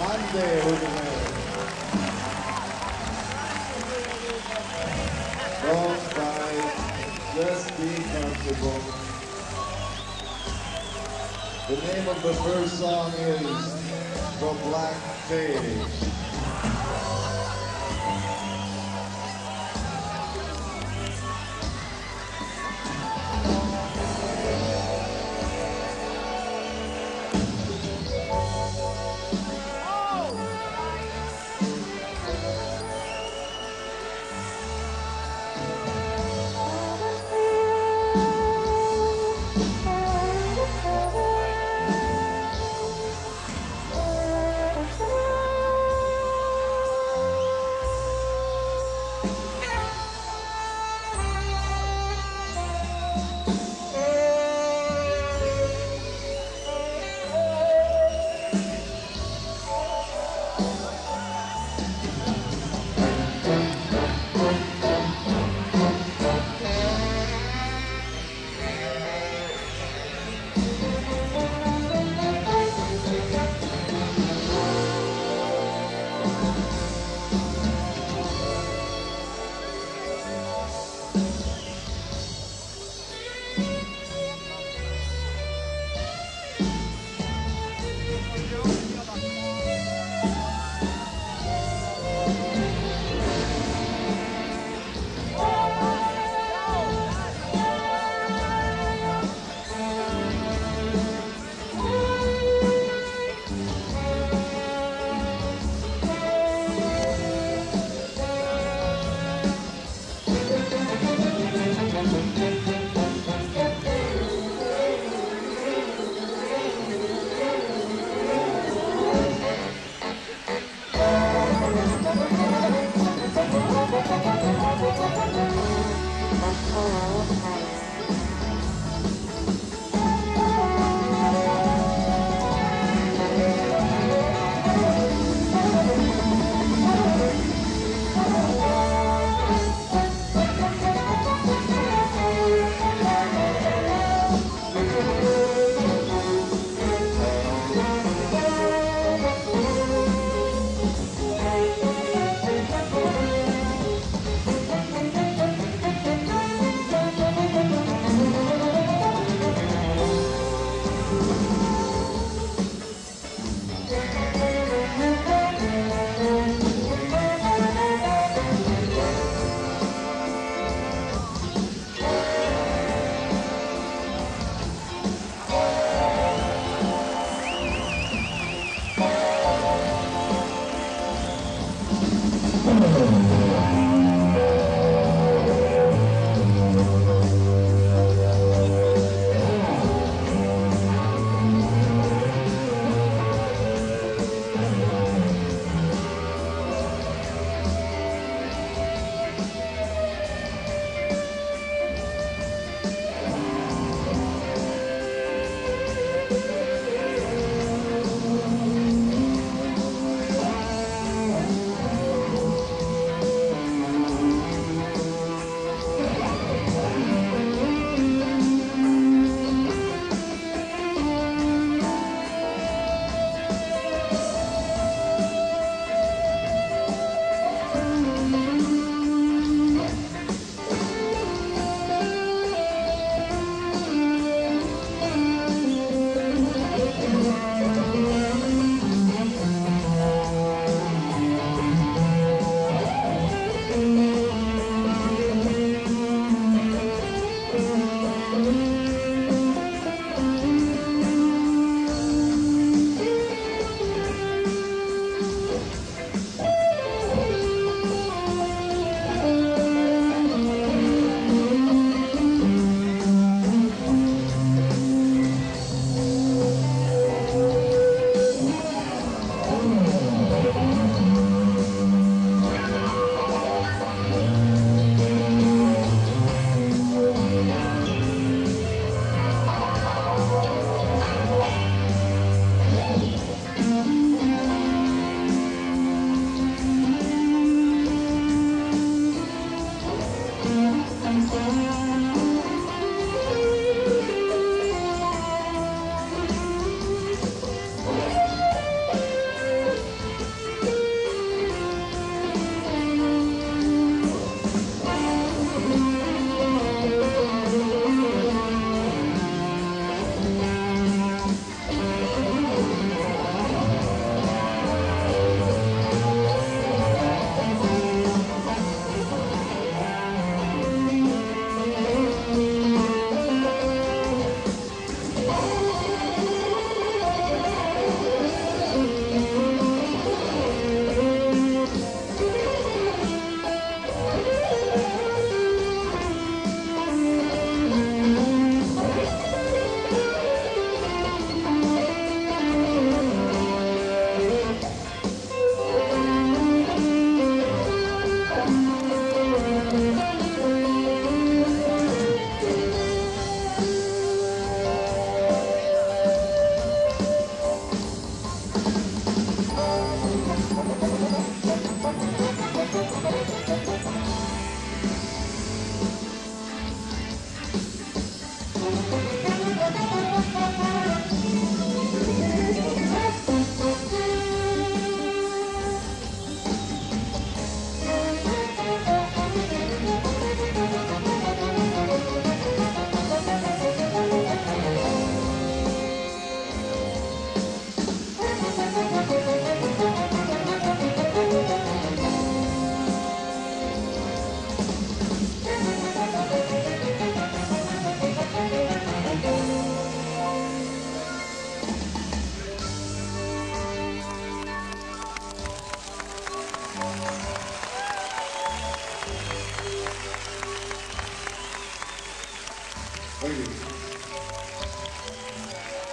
Ande Udine. Song by Just Be Comfortable. The name of the first song is The Black Page.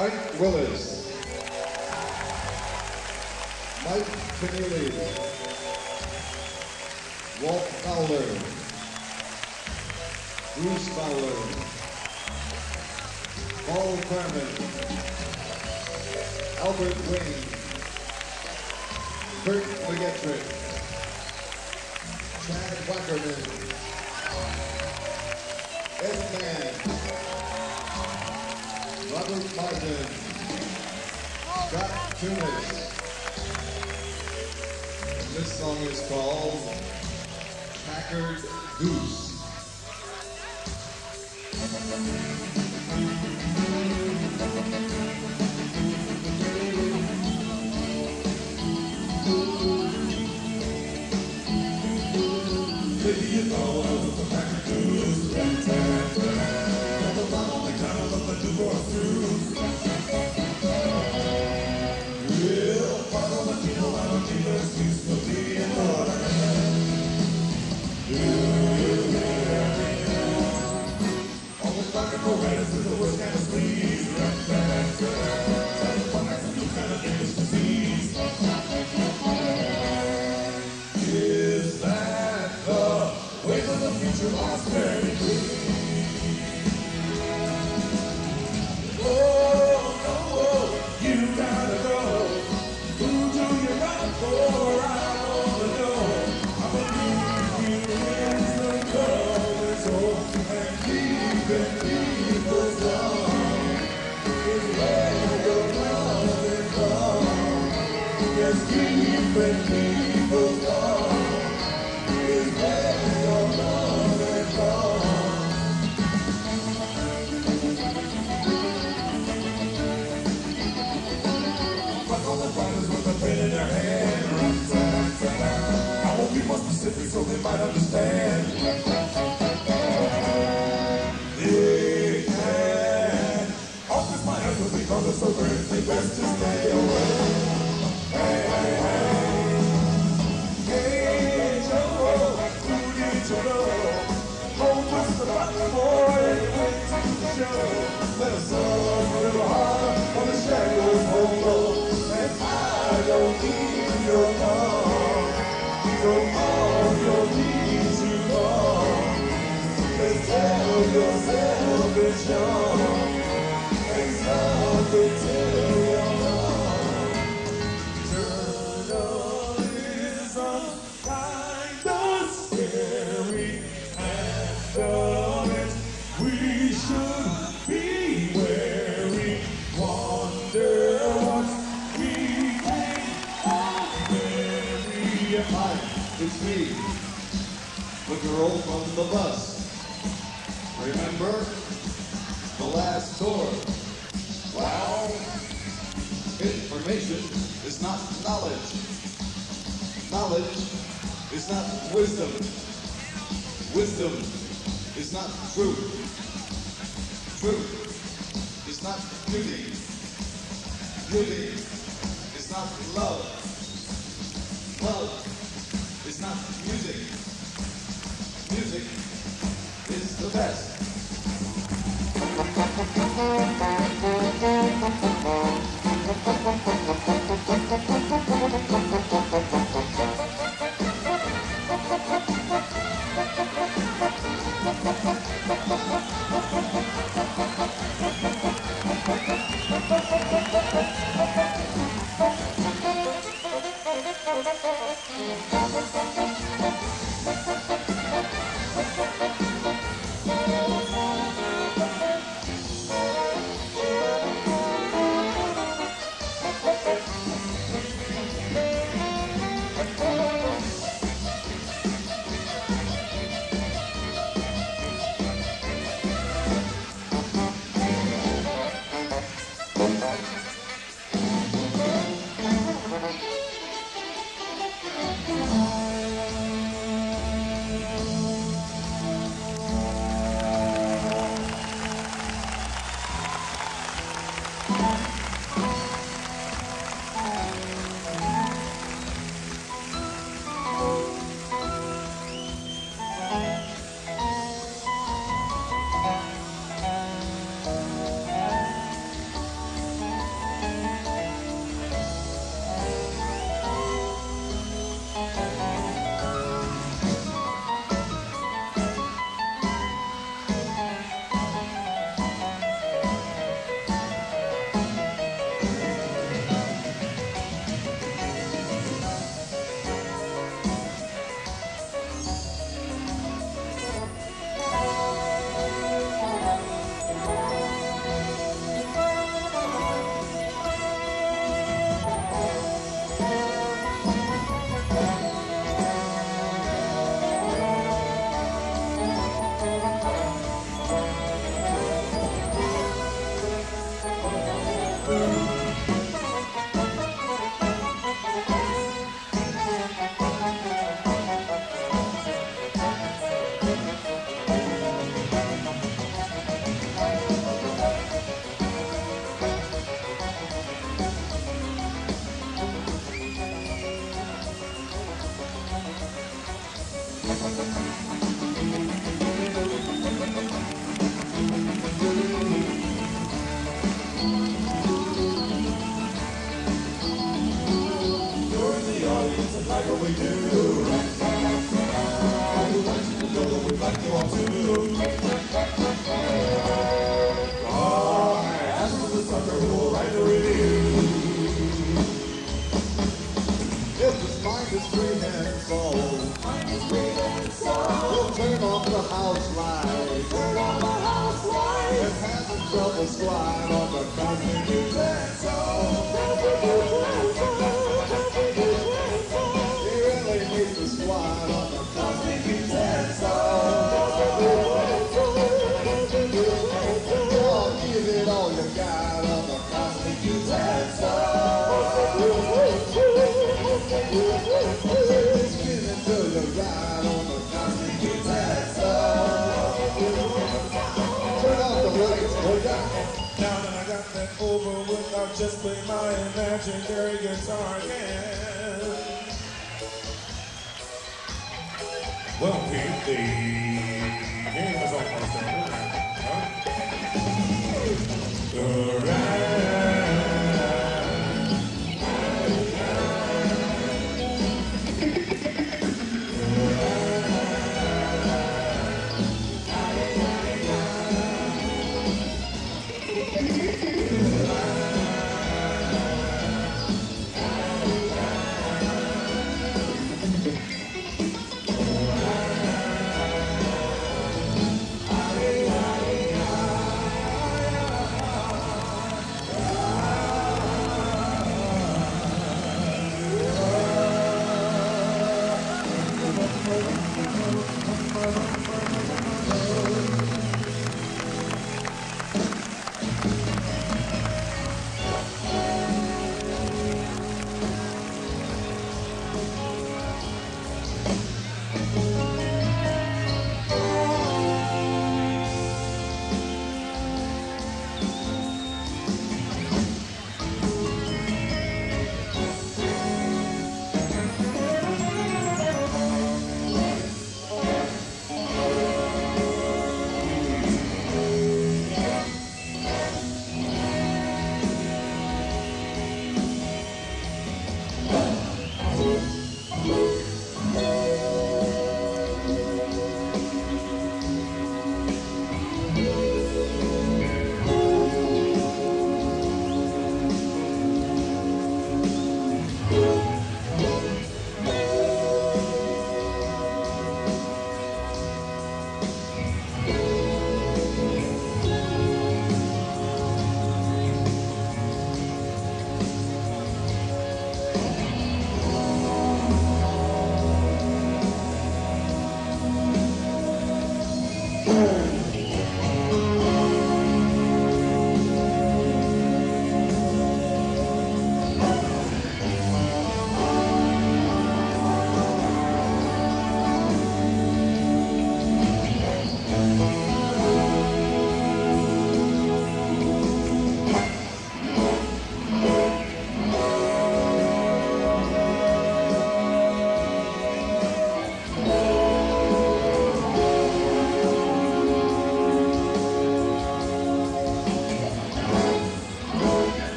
Ike Willis, Mike Keneally, Walt Fowler, Bruce Fowler, Paul Thurman, Albert Wayne, Kurt McGettrick, Chad Wackerman, Ed Mann, Robert Martin, Scott Tunis. This song is called Packard Goose. Maybe you thought I was a Packard Goose. On the bottom, the kind of the Newport Cruise. Real part of the Latino, I don't need no excuse for being water. Almost like a Coretta, is the worst kind of squeeze. One that's a new kind of English disease. Is that the way for the future prosperity? Oh, no, you gotta go. Who do you run for? I wanna know. I believe you in the colors and keeping people down. Is where your love is from. Yes, keeping people down. Is where your love is from. But all the writers with a pen in their hand. I won't be more specific so they might understand. They can. Office my answer because it's so great. They best to stay away. Hey, hey, hey. Hey, Joe, who need to know? Home with the button boy, wait to the show. Let us all a little harder on the shadows hold low. And I don't need your love. Don't all your needs you want. Then tell yourself it's young. And something till you're wrong. Journalism, kind of scary and dullest. We should be wary. Wonder what we think of very. Hi, it's me, the girl from the bus. Remember the last tour? Well, information is not knowledge. Knowledge is not wisdom. Wisdom is not truth. Truth is not beauty. Beauty is not love. Love is not music. Music is the best. like you want to. I asked for the sucker who will ride with you. If his mind is free and soul, he'll turn off the house lights and have the trouble slide on the cosmic utensil. He really needs to slide on the cosmic utensil. Oh, give it all you got on the cosmic utensil. Spin until you ride on the cosmic utensil. Turn off the lights, oh yeah. Now that I got that over with, I'll just play my imaginary guitar again. Well, Pete, the game is almost over. Huh?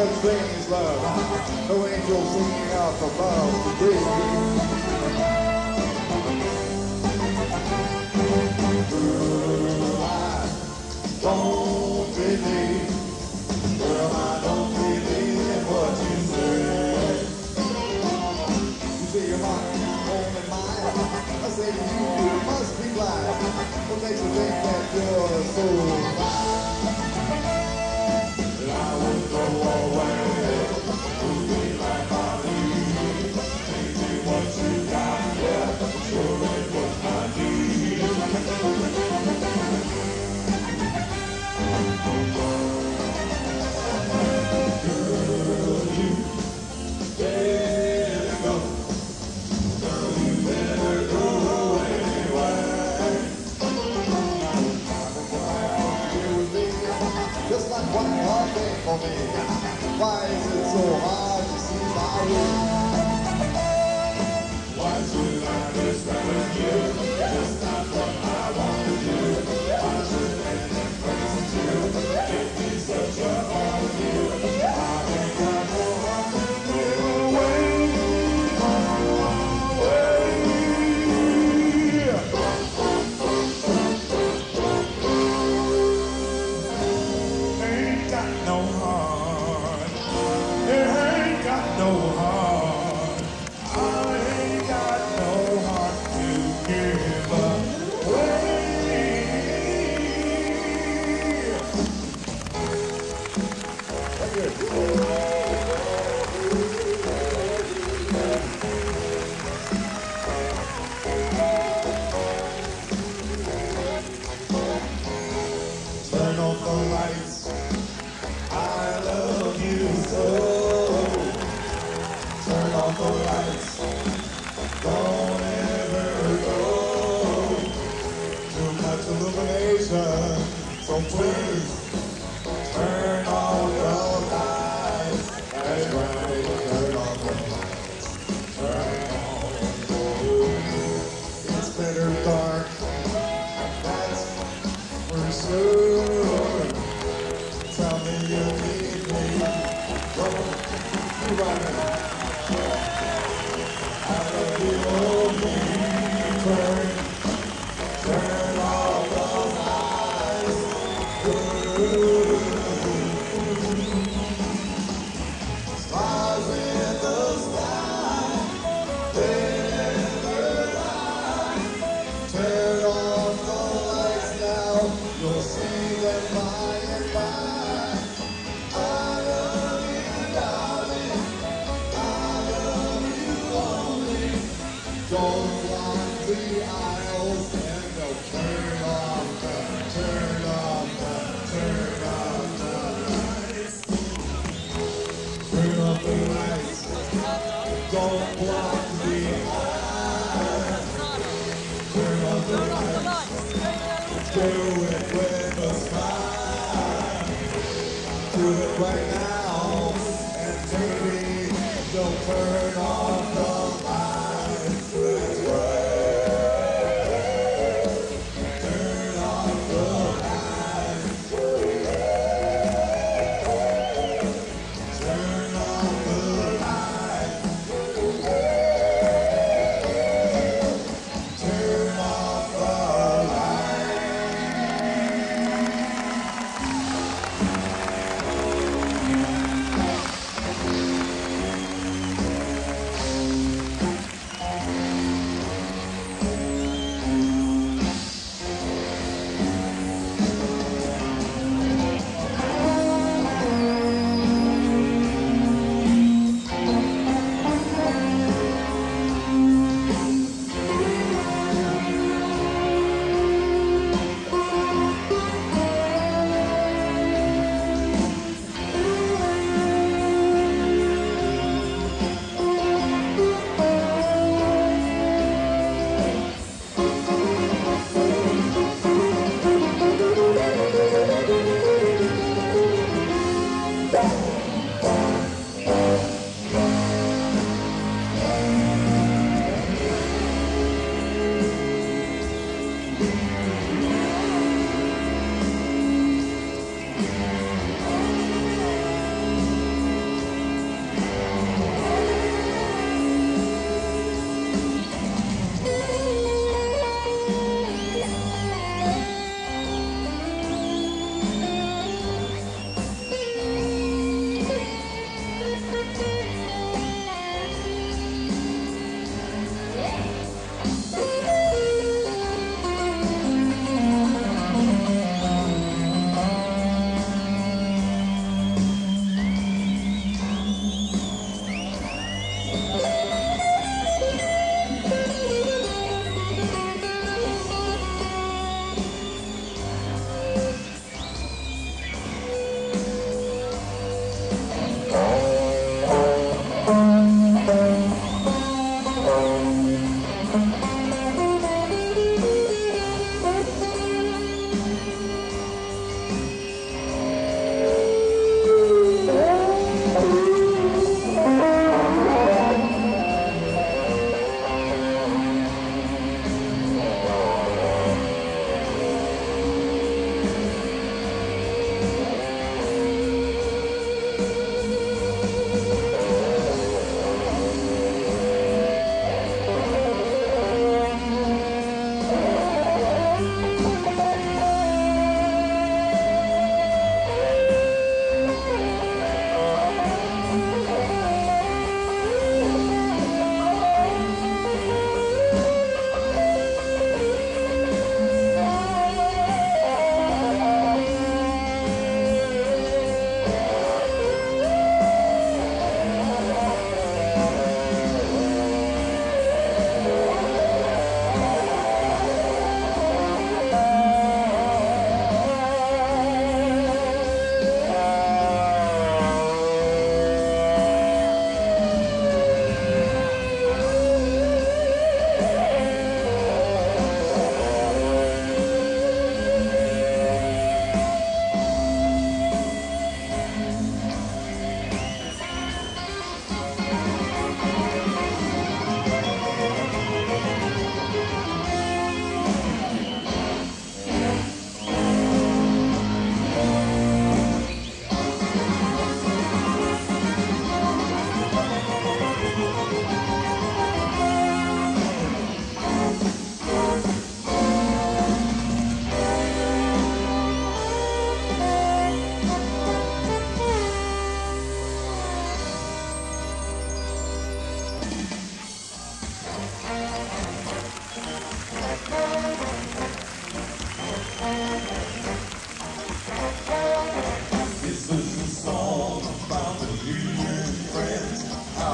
such thing as love. No angels singing out above today. Don't believe, girl, I don't believe in what you say. You say your heart only mine. I say to you, you must be blind. What makes you think that you're so fine? That I would go away, would be like Molly. Changing what you got, yeah, sure it was my need. Just like one hard day for me. Why is it so hard to see my way? Why should I respect you? That's not what I want to do. Why should I embrace you? Give me such a hard view. I ain't got no heart to give away. Ain't got no heart. It ain't got no heart. I ain't got no heart to give away. Turn off the lights. I love you so. Turn off the lights. Don't ever go. Too much illumination. So please turn off the lights. That's right. Turn off the lights. Turn off. It's better dark. That's for sure. Tell me you need me. Don't you run. I love you only. Turn off the lights. Stars in the sky. They never lie. Turn off the lights now. You'll see them by and by. I love you, darling. I love you only. Don't walk the aisles and they'll turn off the lights. Turn off the lights. Don't block the aisles. Turn off the lights. Do it with a smile. Do it right now, and maybe they'll turn off the lights. That's right. Turn off the lights. Turn off the lights. Turn off the lights.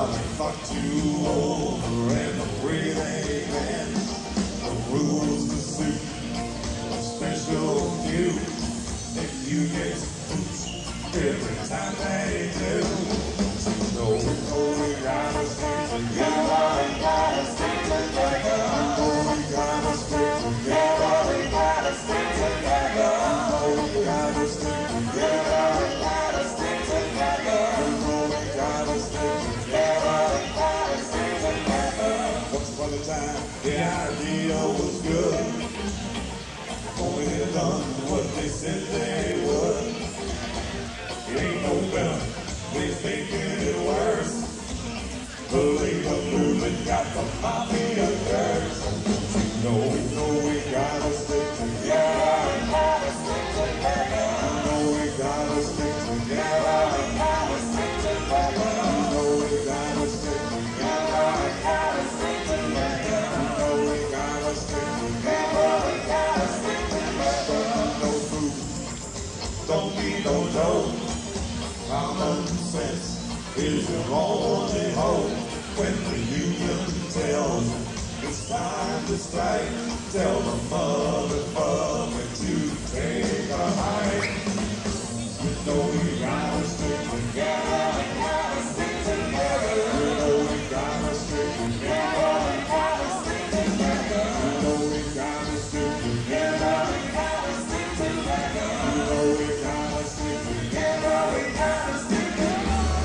Not too over and the breathing in. The rules to suit a special view. If you get spooked every time they do, so we gotta stay together. We gotta stay together. We gotta stay together. We gotta stay together. We gotta stay together. We gotta stay together. We gotta stay together. We gotta stay together. Once upon a time, the idea was good. Only they done what they said they would. It ain't no better. They thinking it worse. The labor movement got the mafia curse. No, we gotta stick together. We gotta stick together. No, we gotta stick together. We gotta stick together. No, we gotta stick together. We gotta stick together. No, we gotta stick together. We gotta stick together. No food, don't need no dough. Common sense is your only hope. When the union tells it's time to strike, tell the motherfucker to take a hike. You know we gotta stick together. We gotta stick together. You know we gotta stick together. We gotta stick together. You know we gotta stick together. We gotta stick together. You know we gotta stick together. We gotta stick together.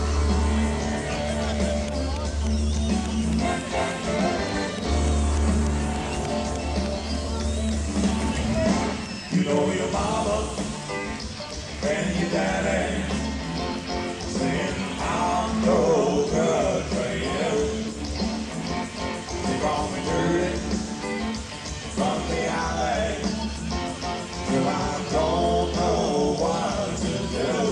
You know your mama and your daddy saying I'm no good for you. They call me dirty from the alley. Well, I don't know what to do.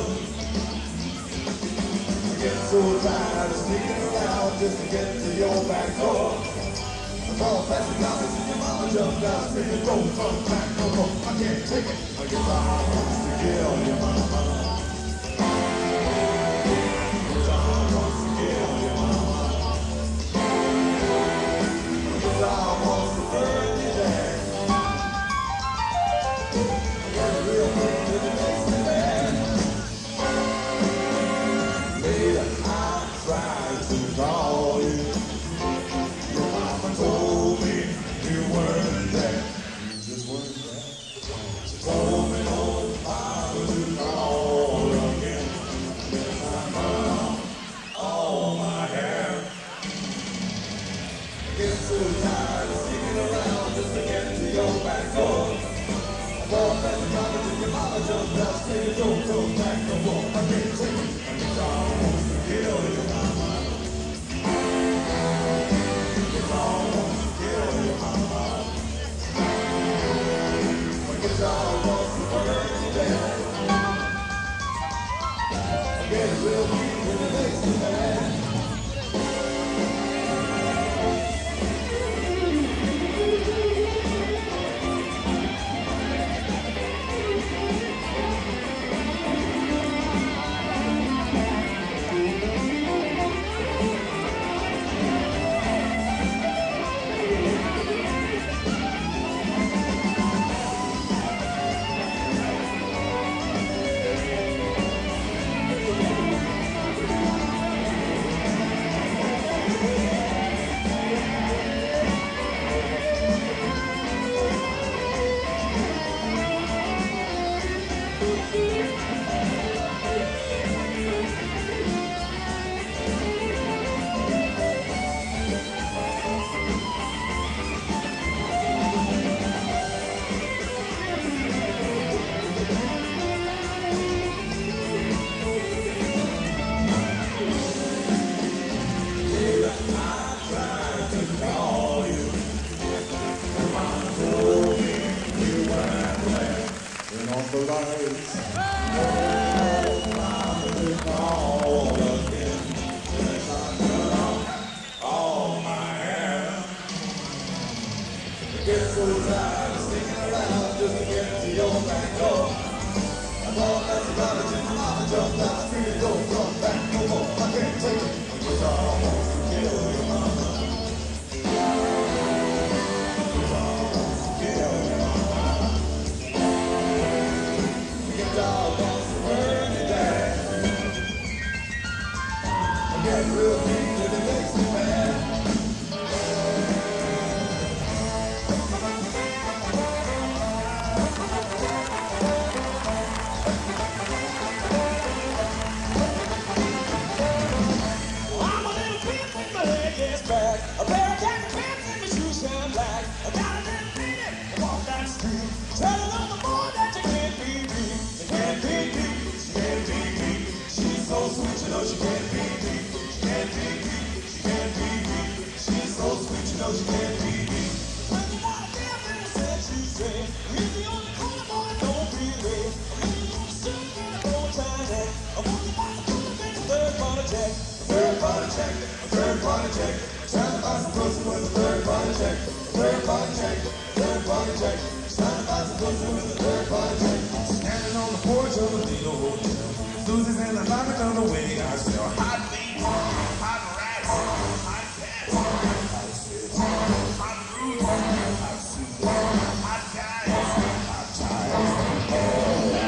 I get so tired of sneaking around just to get to your back door. All plastic copies and your mama jumped out, screaming, don't come back no more. I can't take it. I guess I wants to kill your mama. Guess I wants to kill your mama. Guess I wants to burn you down. I got a real thing that it makes me mad. Later I tried to call you. Your mama told me you weren't there. You just weren't there. She told me no, I was wrong. Get real deep and it makes me mad. I'm a little bit from my head gets back. A pair of khaki pants and my shoes shine black. I got a little minute to walk down the street. Telling all the boys that you can't be beat. You can't be beat. She can't be beat. She's so sweet, you know she can't be beat. She can't be beat. She can't be beat. She's so sweet, you know she can't be beat. When you got a damn thing to say, she said, you're the only corner boy, don't be late. I'm looking for a suit and a bow tie neck. I want you back to put them in the third party check. Third party check, third party check. Time to buy some pussy with a third party check. Third party check, third party check. Time to buy some pussy with a third party check. Standing on the porch of the Dino Hotel. Susie's in the lobby on the way. I smell hot meat, hot rats, hot cats, hot shit, hot fruit, hot soup, hot guys, hot ties.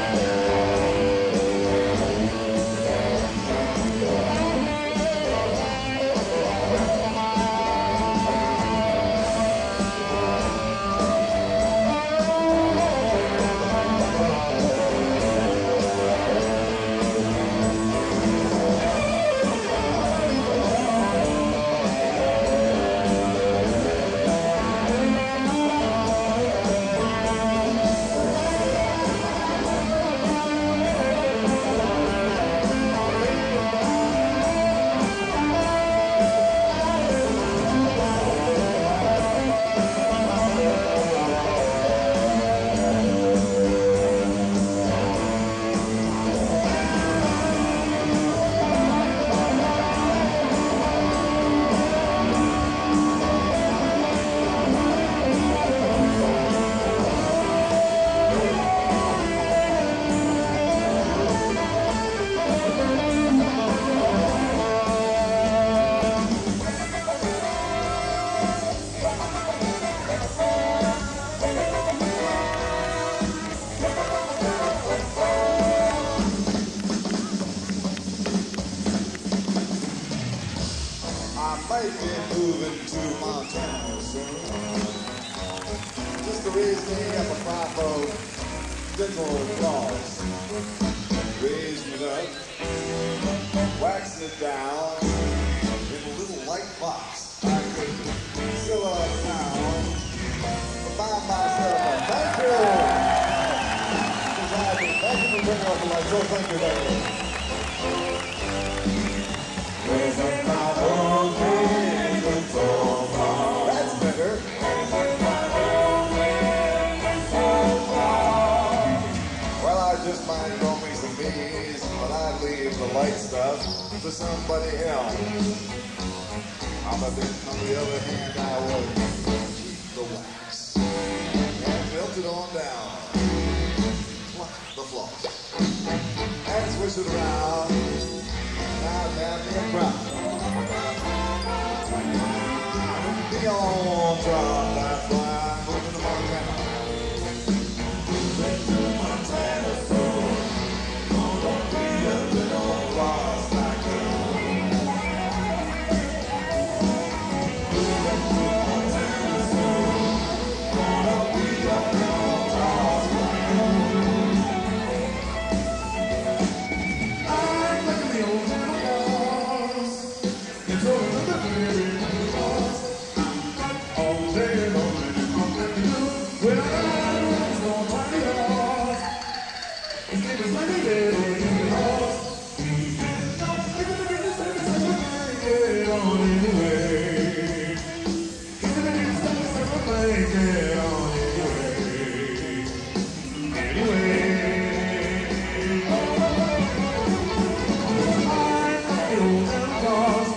I might be moving to Montana soon. Just to raise me up a proper dental floss. Raise it up, wax it down in a little light box. I could fill a town by myself. Thank you. Thank you for bringing up the lights. Oh, thank you, thank you. That's better. Well, I just might throw me some bees, but I'd leave the light stuff to somebody else. On the other hand, I would keep the wax and melt it on down. Pluck the floss and switch it around. Now have me a crowd. Be on top, that's why I'm moving to Montana. Moving to Montana soon. Gonna be a little lost like you. Moving to Montana soon. Gonna be a little lost like you. I'm like the old house. It's all the baby. All day long, when I was on my horse, his name was Lenny Baby Horse. Get on anyway. Get on anyway. Anyway. I'm the old house.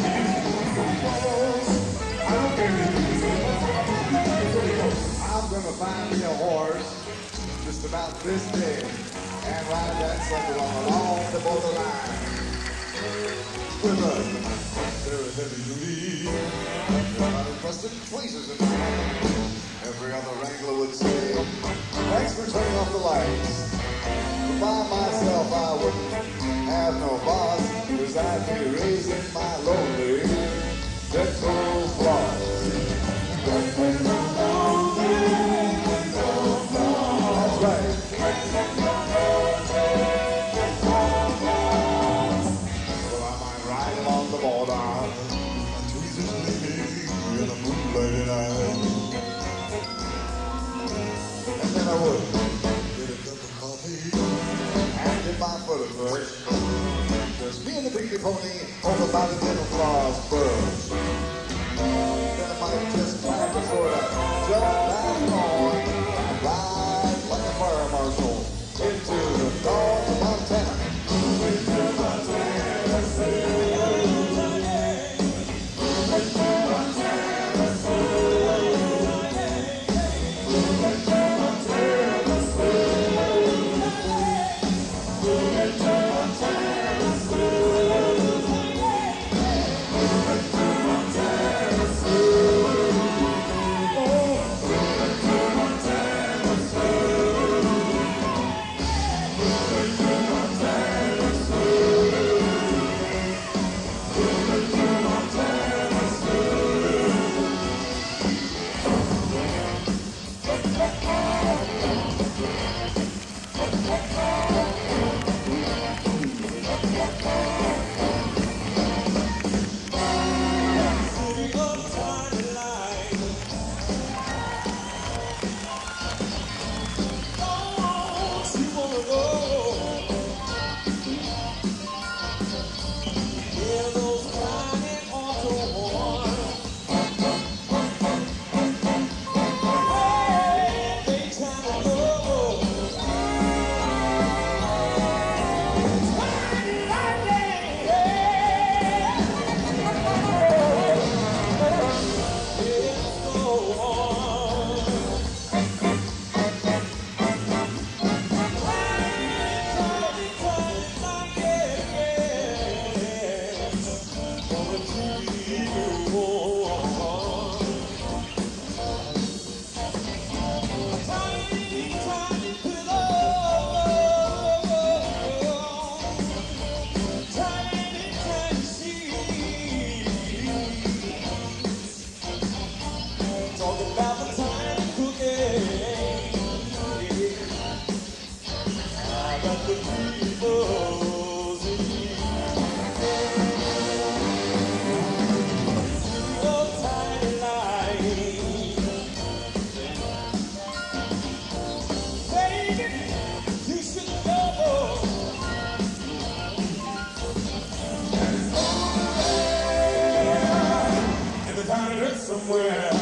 I don't care. I'm gonna find me a horse just about this day and ride that sucker along the borderline. With us, there is heavy duty. There are rusted places in the every other wrangler would say, thanks for turning off the lights. But by myself, I wouldn't have no boss, beside me raising my lonely Central Floss. That's right. Well, I might ride along the border, tweezers gleaming in a moonlighted eye. And then I would get a cup of coffee and get my foot first. Just me and the pinky pony over by the Central Floss birds. Then I might just crack a soda, jump back on, and ride like a fire marshal into the North of Montana. Into Montana City. Into Montana City. Somewhere.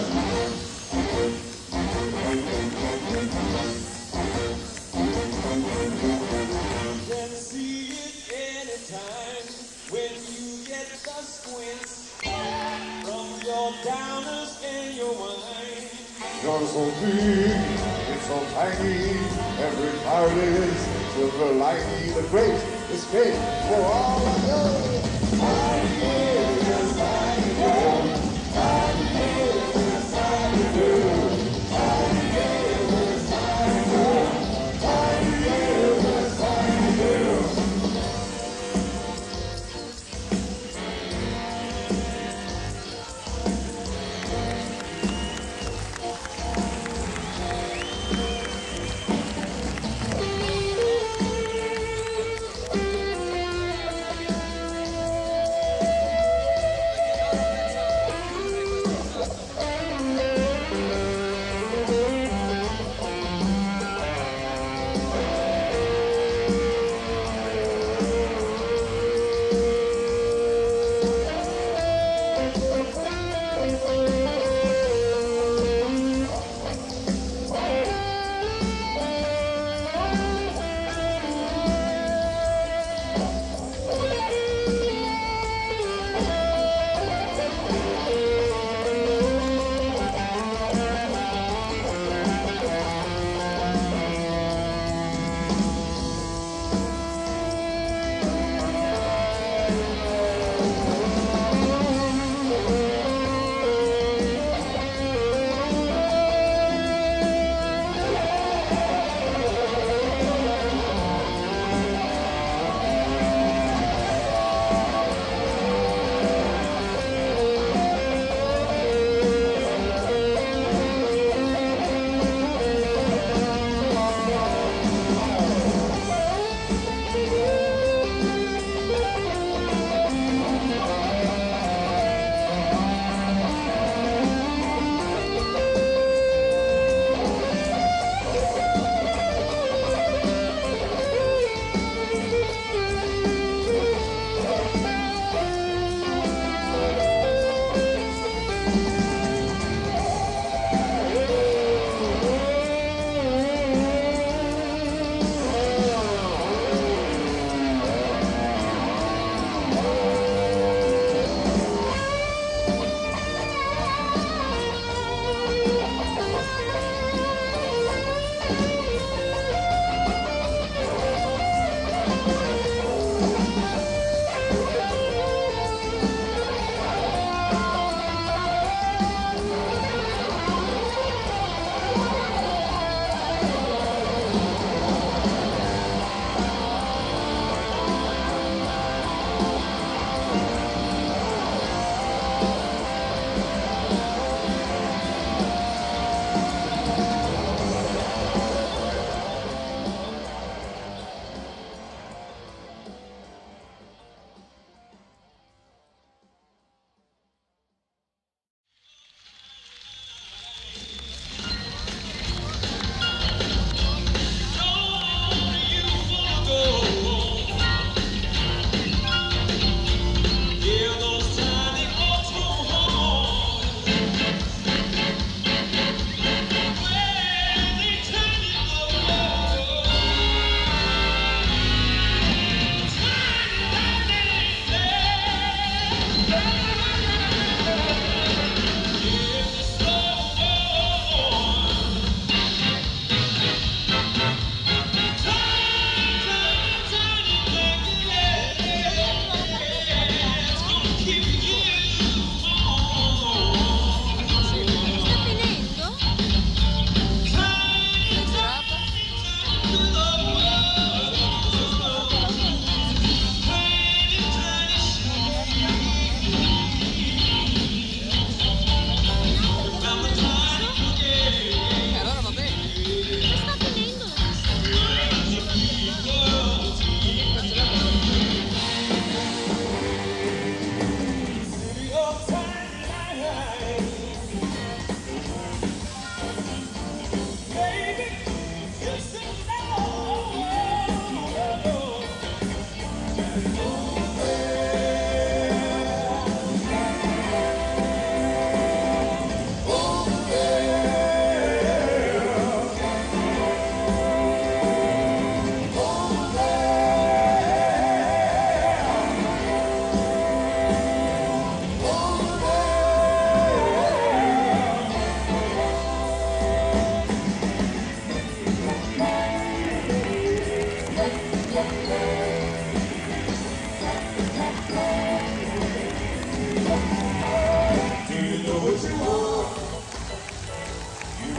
You can see it anytime when you get the squints from your downers and your wine. You're so big, it's so tiny, every cloud is silver lining, the great escape for all of us.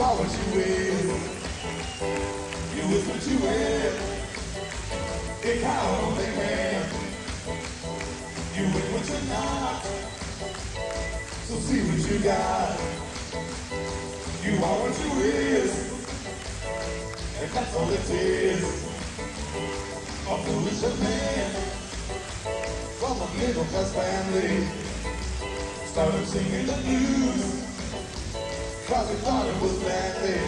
are what you is. You is what you is. It count on their hand. You is what you're not. So see what you got. You are what you is. And that's all it is. A foolish man from a middle class family started singing the blues. Cause he thought it was manly.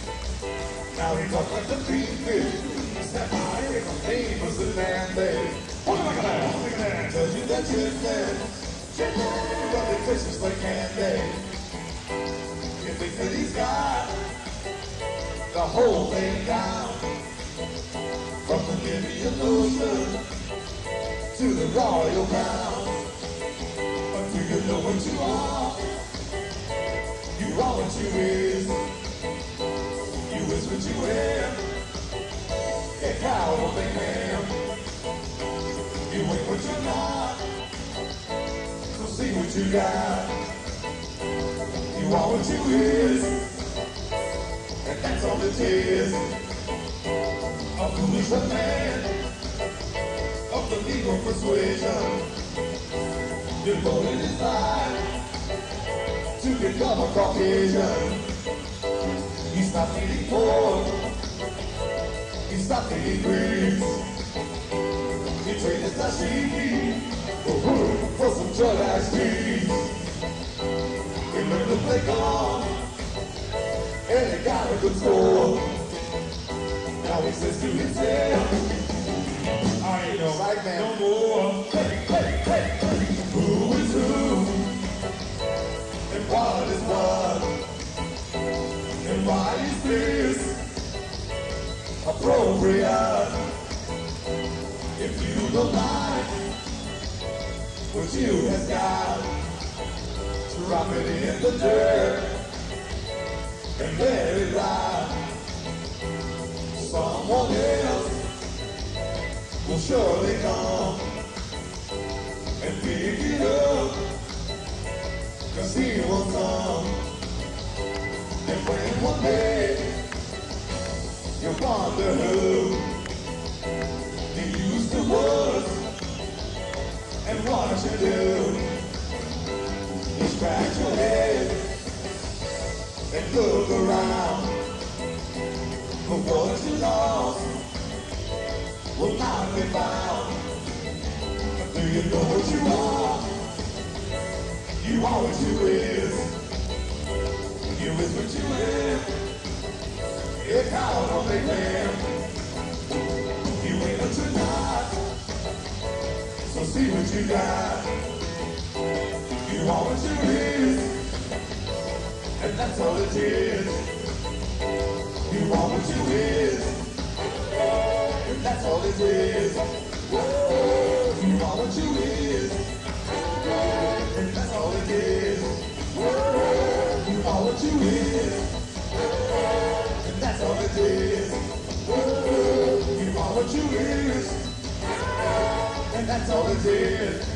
Now he talks like the beefy. Step out here, my name was the manly. Look at that, look at that. Tells you that you're dead. But they fish just like candy. You think that he's got the whole thing down. From the Indian Ocean to the Royal Ground. But do you know what you are? You are what you is. You is what you wear. A cow of a ham. You ain't what you're not. So see what you got. You are what you is. And that's all it is. A foolish man of the legal persuasion. Devoted his life to become a Caucasian. He stopped eating pork. He stopped eating greens. He traded sashimi for some drug-ass cheese. He learned to play golf, and he got a good score. Now he says to himself, I ain't no right man no more. Hey, hey, hey, who is who? And what is what? And why is this appropriate? If you don't like what you have got, drop it in the dirt and let it ride. Someone else will surely come and pick it up, 'cause he will come. And when one day you wonder who he used to was and what you do, you scratch your head and look around. For what you lost will not be found. Do you know what you are? You are what you is. You is what you is. It's how don't make them. You ain't what you're not. So see what you got. You are what you is. And that's all it is. You are what you is, and that's all it is. You are what you is, and that's all it is. You are what you is, and that's all it is. You are what you is, and that's all it is.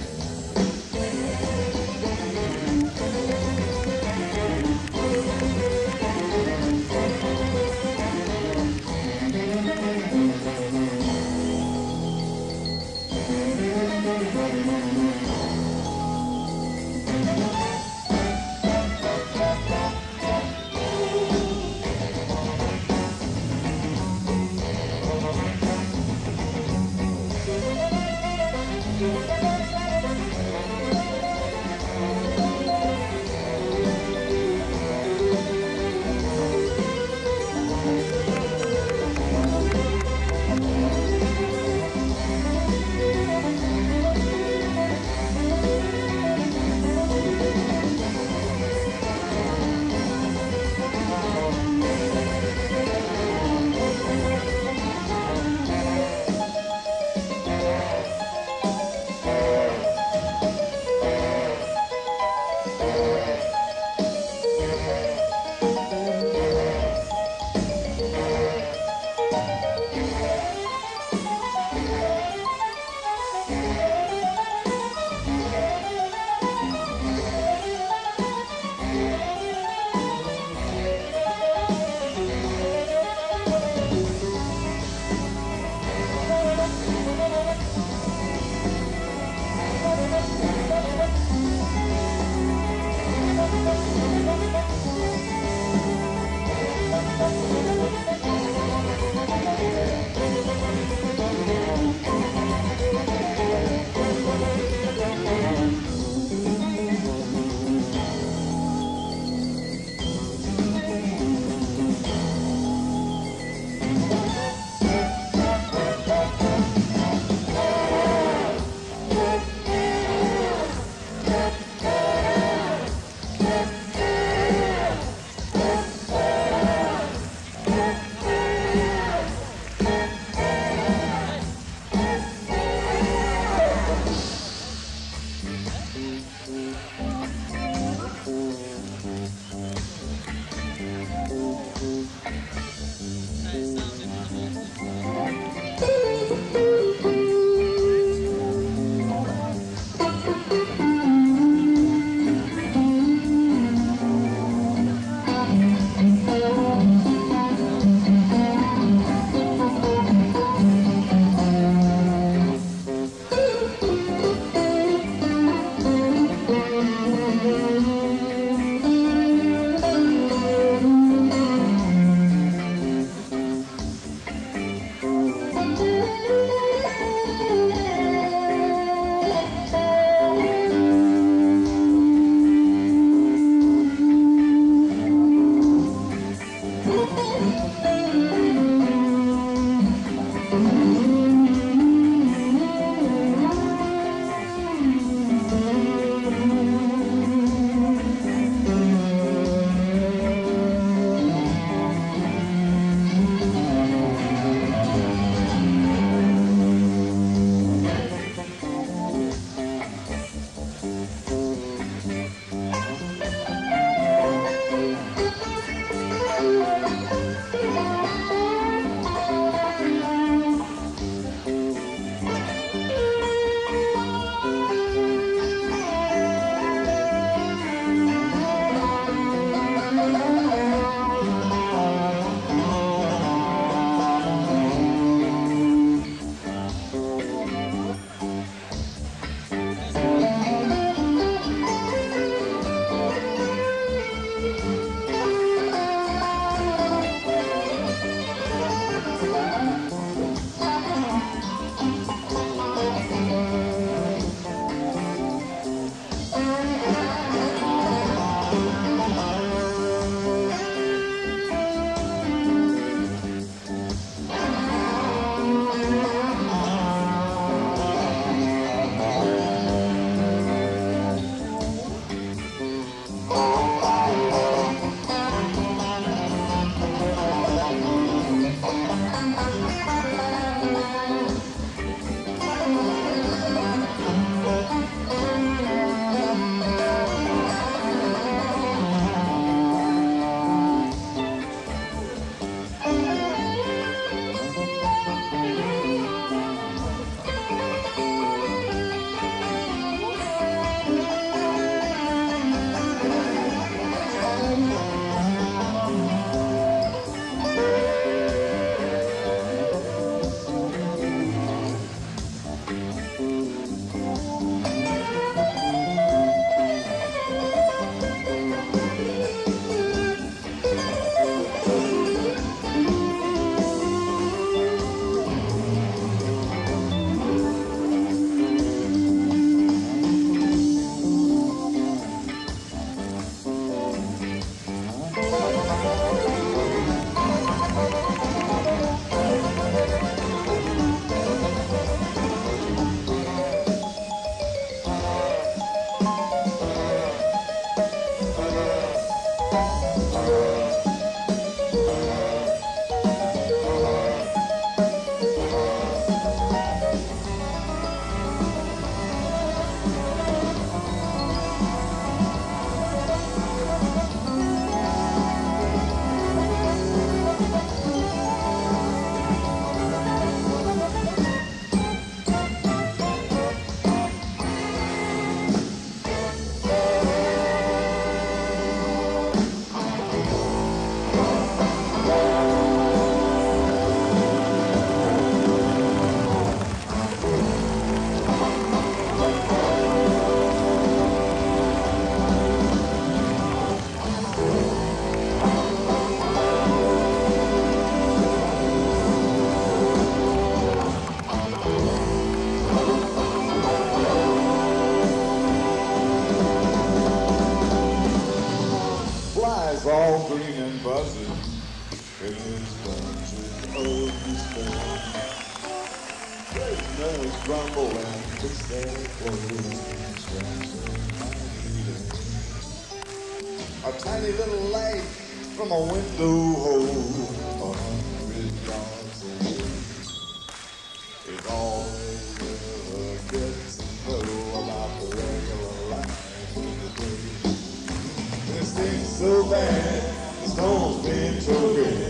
all green and buzzing in his bunches of despair. Prisoners grumble and fix their clothes and scratch their feet. A tiny little light from a window hole 100 yards away. It always gets to know about the regular life in the day. This thing's so bad, the stone's been choking.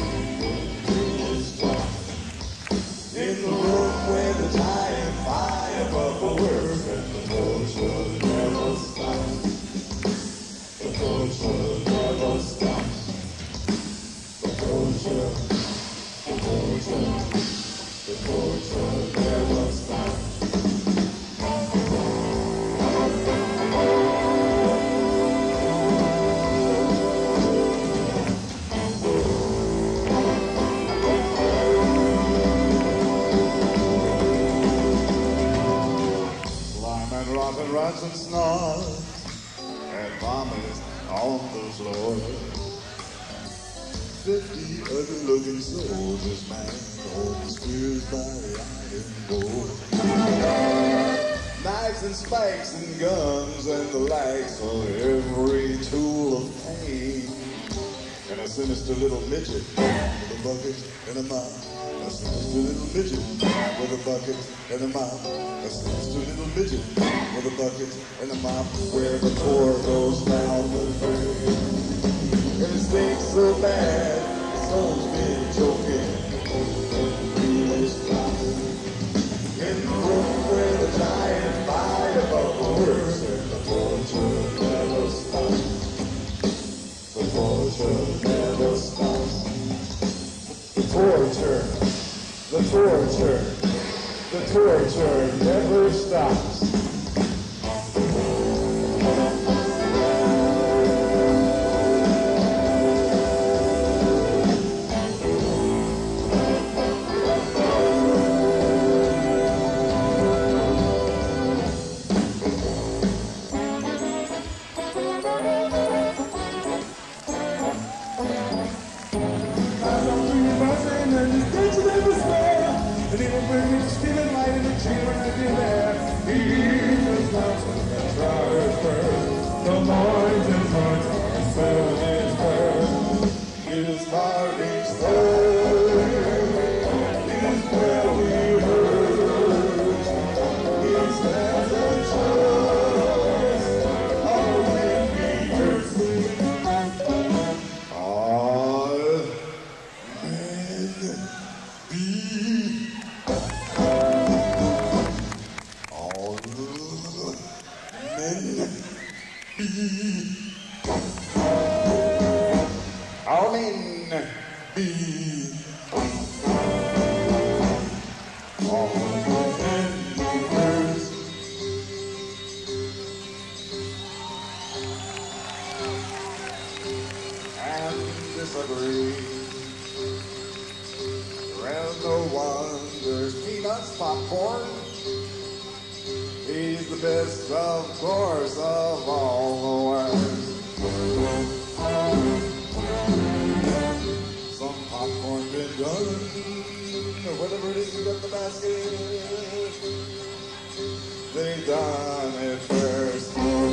In the room where the giant fire bubble works and the torture never stops. The torture never stops. The torture never stops. Robin runs and snarls and vomits on the floor. 50 ugly-looking soldiers man hold the spears by the iron board. Knives and spikes and guns and the likes of every tool of pain. And a sinister little midget with a bucket and a mop. A sinister little midget with a bucket and a mop. A sinister little midget with a bucket and a mop where the pour goes down the drain. And it stinks so bad, the stone's been choking. And really stopping. In the room where the giant fire bubble works and the torture never stops. The torture never stops. The torture never stops. And even when you're stealing light in the tree when I get there, he just knocks on the tries first. The lines and hearts are still his birth. His hearting story is where we hurt. He stands a choice of when he hurts. All men be all men first. And disagree. Well, no wonders, peanuts, popcorn. He's the best, of course, of all the worst. Some popcorn been done, or whatever it is you got in the basket. They done it first.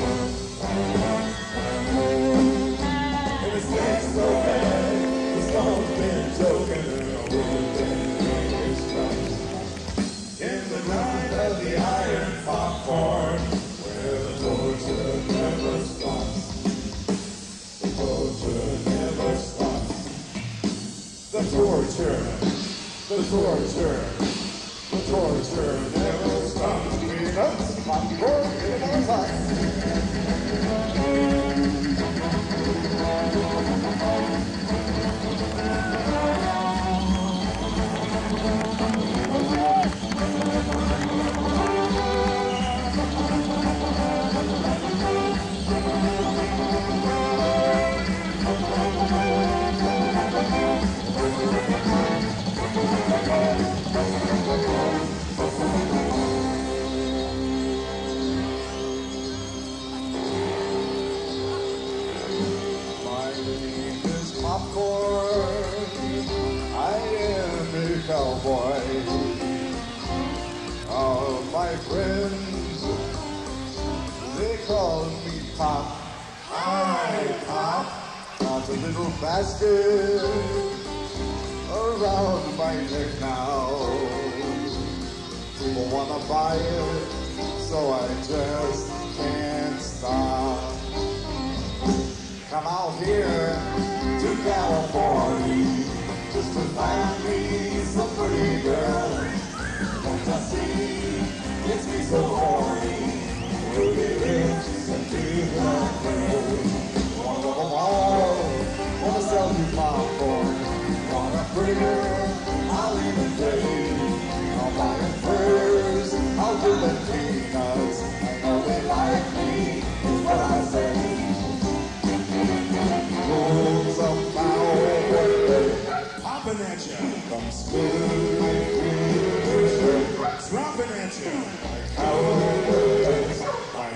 And it stinks so bad, the stone's been choking and a woman been stripes. In the night of the iron popcorn, where the torture never stops. The torture never stops. The torture never stops. Peanuts, popcorn, in our time. popcorn. I am a cowboy. My friends, they call me Pop. Hi, Pop. Got a little basket around my neck now. People wanna buy it, so I just can't stop. Come out here to California just to find me some pretty girl. Don't you see, it's me so horny. We'll be rich and do nothing. Want them all, wanna sell you popcorn. Want a pretty girl, I'll even pay. I'll buy them furs, I'll give them peanuts. I know they like me, is what I say. Rules about Popping at you. come smooth, Dropping at you. cowboys,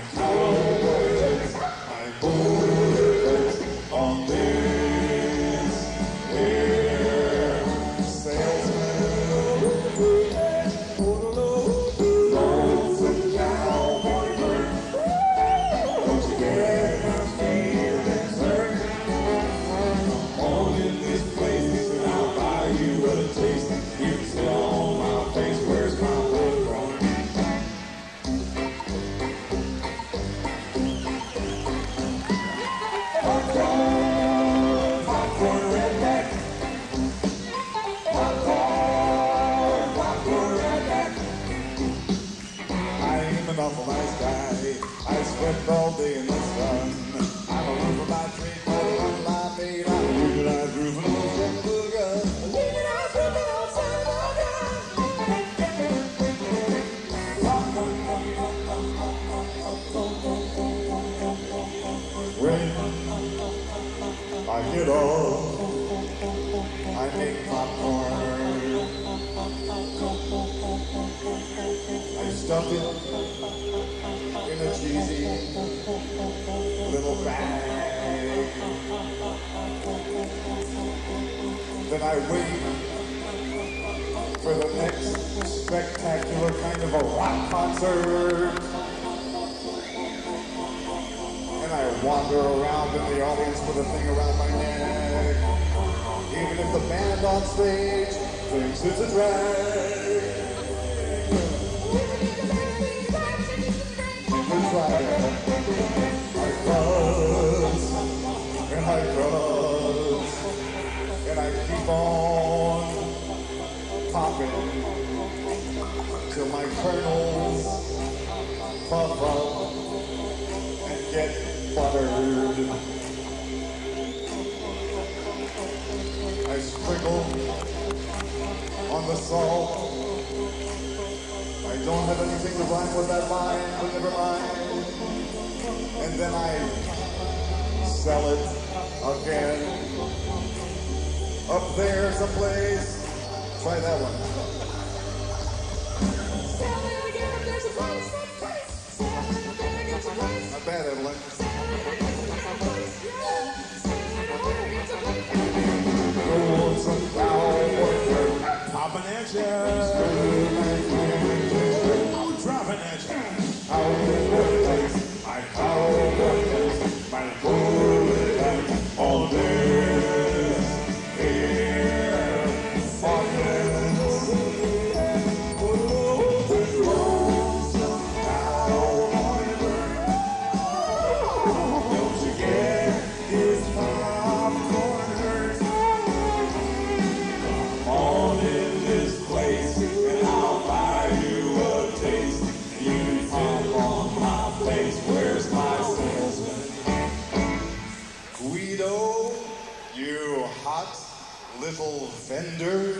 my boys, on this here salesman. Lonesome cowboy bird, don't you get my feelings hurt? On in this place, and I'll buy you a taste. You can sit on my face, where's my popcorn? Popcorn redneck. Popcorn redneck. I am an awful nice guy. I sweat all day in the sun. I'm a roofer by trade, but I'm not made. I'm a unionized roofer, no son of a gun. Unionized roofer, no son of a gun. When I get old, I make popcorn. I stuff it in a cheesy little bag. Then I wait for the next spectacular kind of a rock concert. And I wander around in the audience with a thing around my neck. Even if the band on stage thinks it's a drag. I buzz, and I buzz, and I keep on popping till my kernels puff up and get buttered. I sprinkle on the salt. I don't have anything to rhyme with that line, but never mind. And then I sell it again. Up there someplace. Try that one. Sell it again if there's a price, someplace. Sell it again, it's a price. Not bad, Evelyn. Sell it again, it's a price. Yeah. Sell it again, it's a price. Oh, some cowboy. Popping at you. Dropping at you. My bullet all this here audience. Don't you get his popcorn hurt? Come on in this place and I'll buy you a taste. You pop on my face, where's my salesman? Guido, you hot little vendor.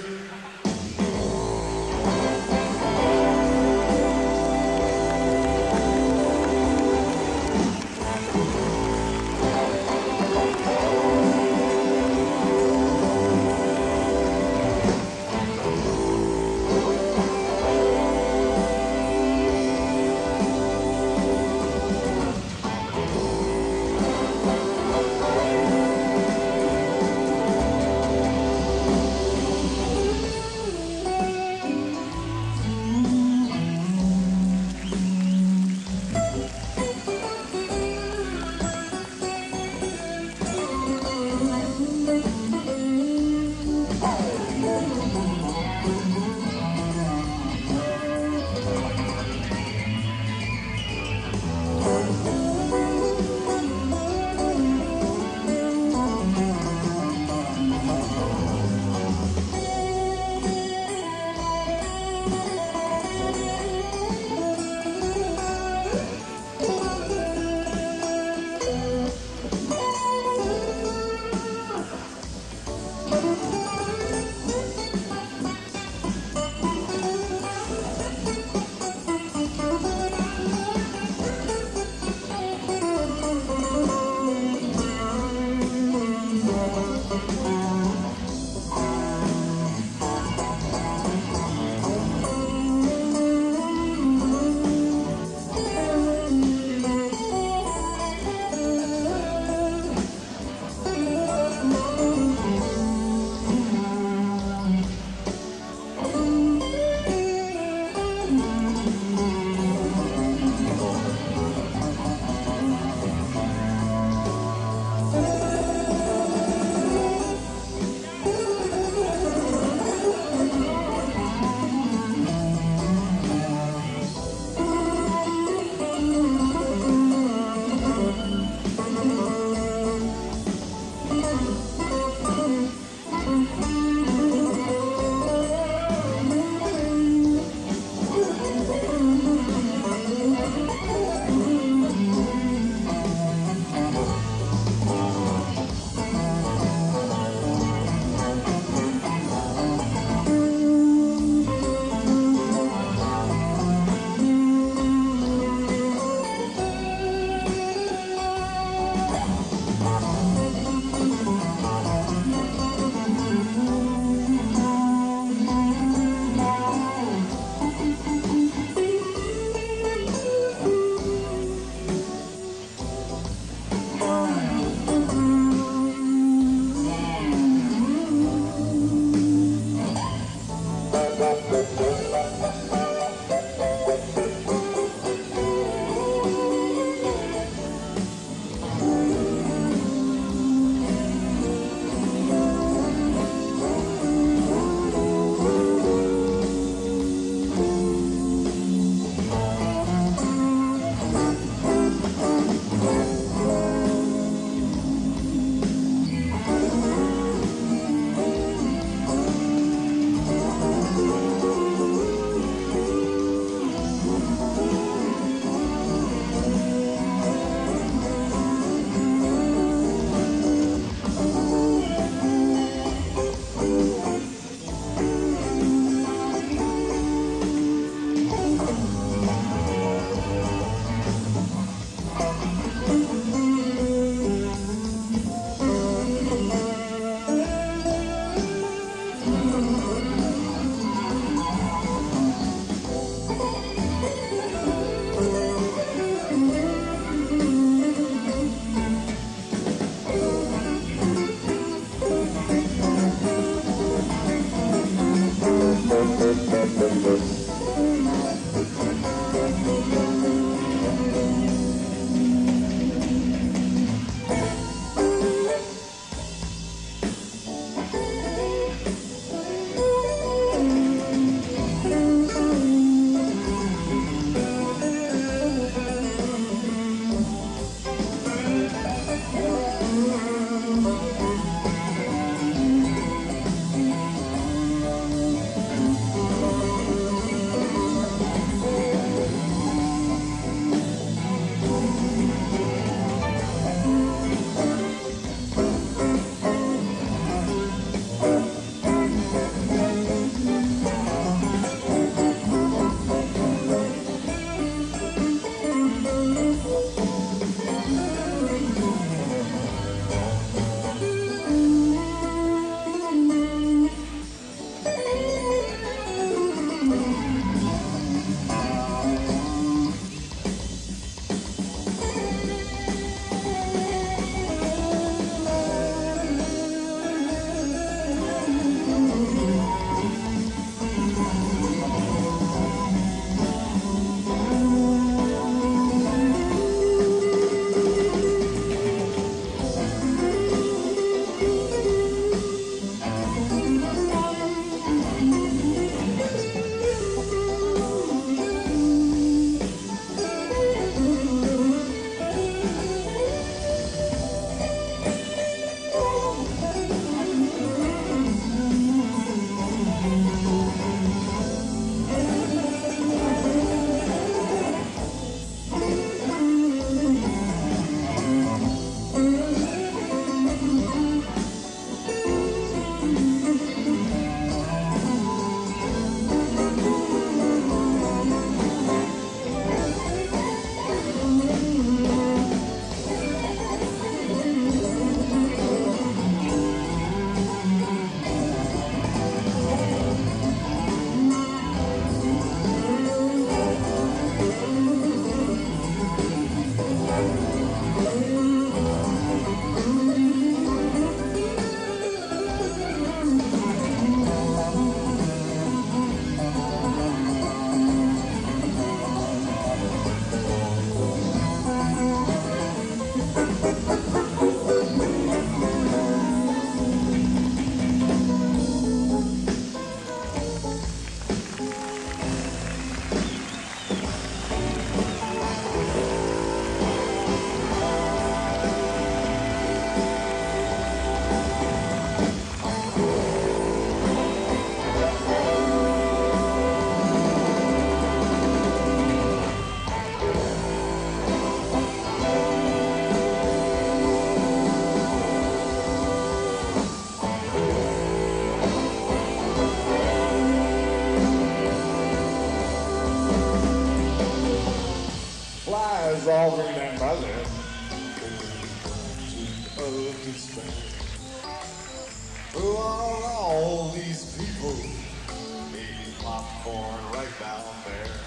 Who are all these people eating popcorn right down there?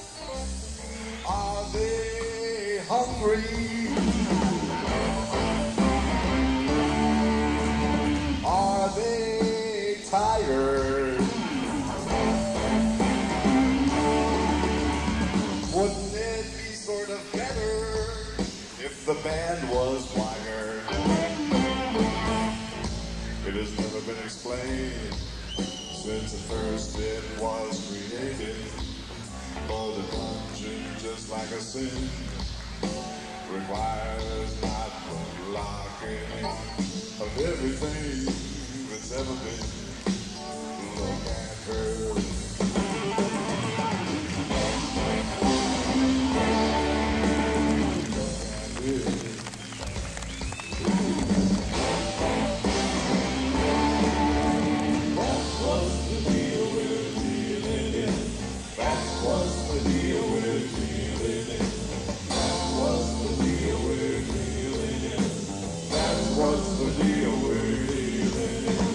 Are they hungry? Are they tired? Wouldn't it be sort of better if the band was wired? It has never been explained since at first it was created. For the dungeon, just like a sin, requires not blocking of everything that's ever been. Look at her. What's the deal we're dealing in?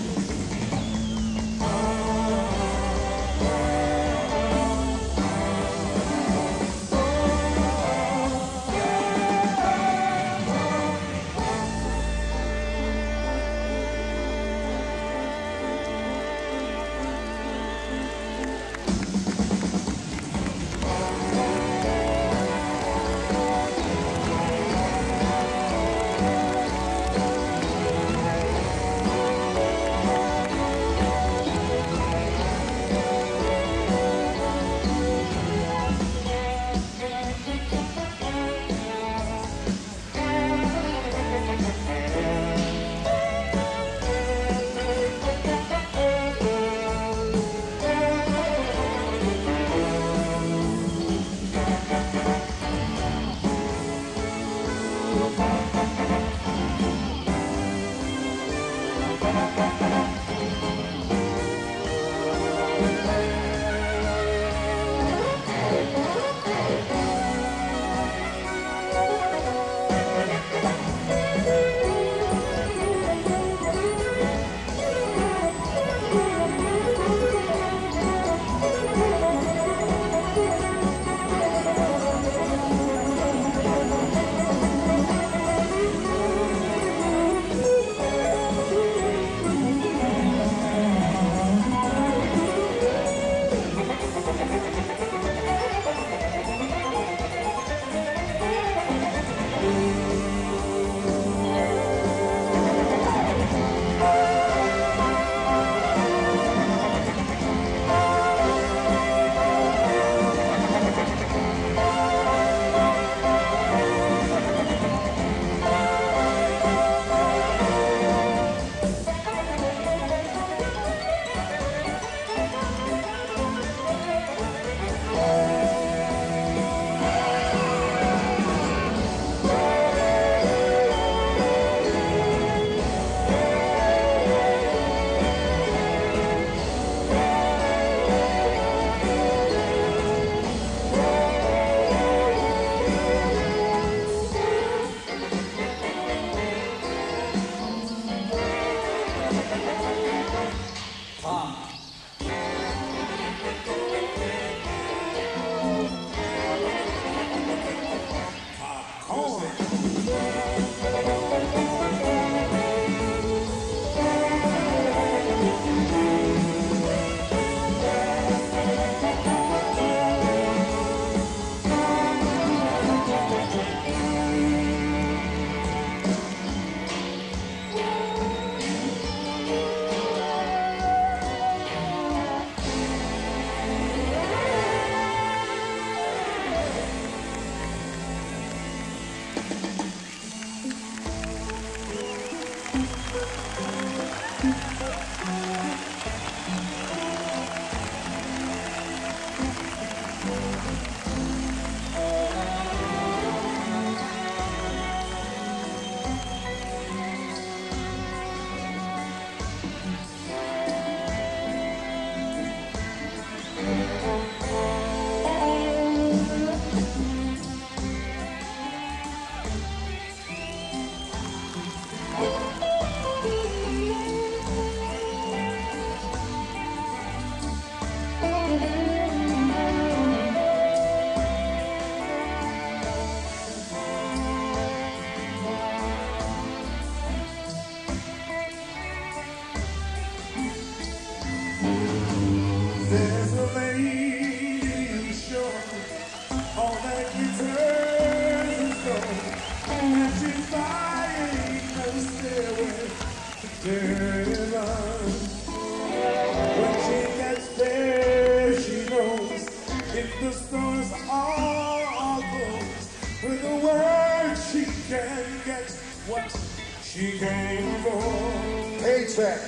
what she came for. Paycheck.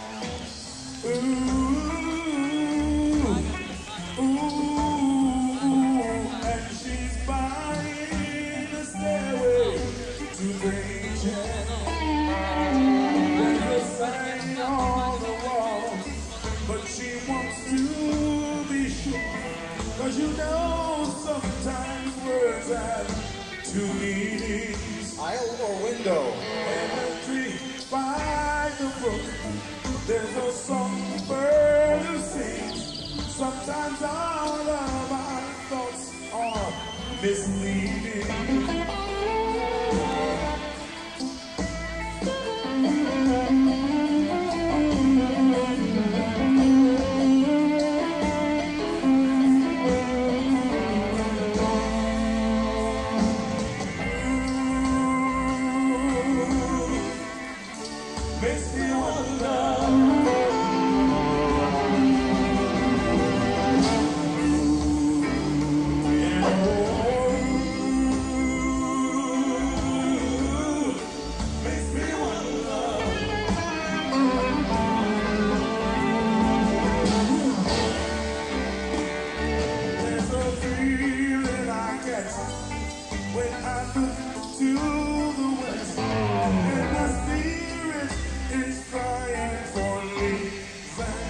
Ooh, and she's buying a stairway to paycheck. There's a sign on the wall, but she wants to be sure. 'Cause you know sometimes words have two meanings. Aisle or window? And a tree by the brook, there's a songbird who sings. Sometimes all of our thoughts are misleading. Makes me wonder. Makes me wonder. There's a feeling I get when I look to the west, and my spirit is crying for reason.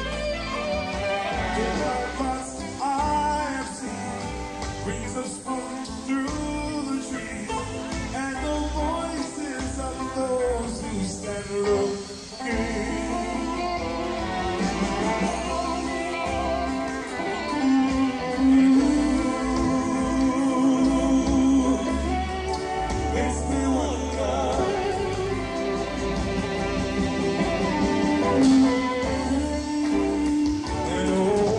In the past I have seen rings of smoke through the trees, and the voices of those who stand looking. Makes me wonder. And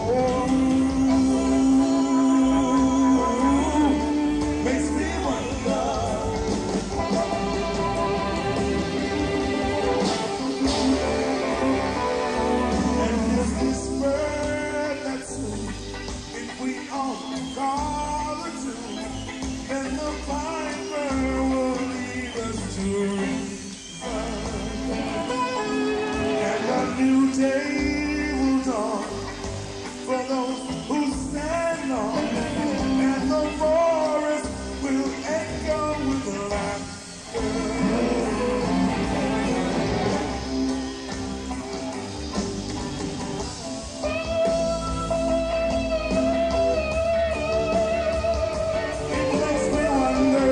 makes me wonder. And there's this bird that sings, if we all call her to, then the piper will lead us to reason. And a new day will dawn for those who stand on, and the forest will echo with laughter. It makes me wonder.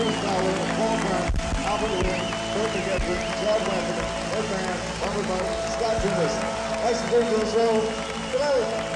Chris Fowler, Paul Brown, Albert Lynn, Bertha Gedford, Chad Blanford, Ed Mann, Robert Buck, Scott Jindis. Thanks for being to the show. Good night.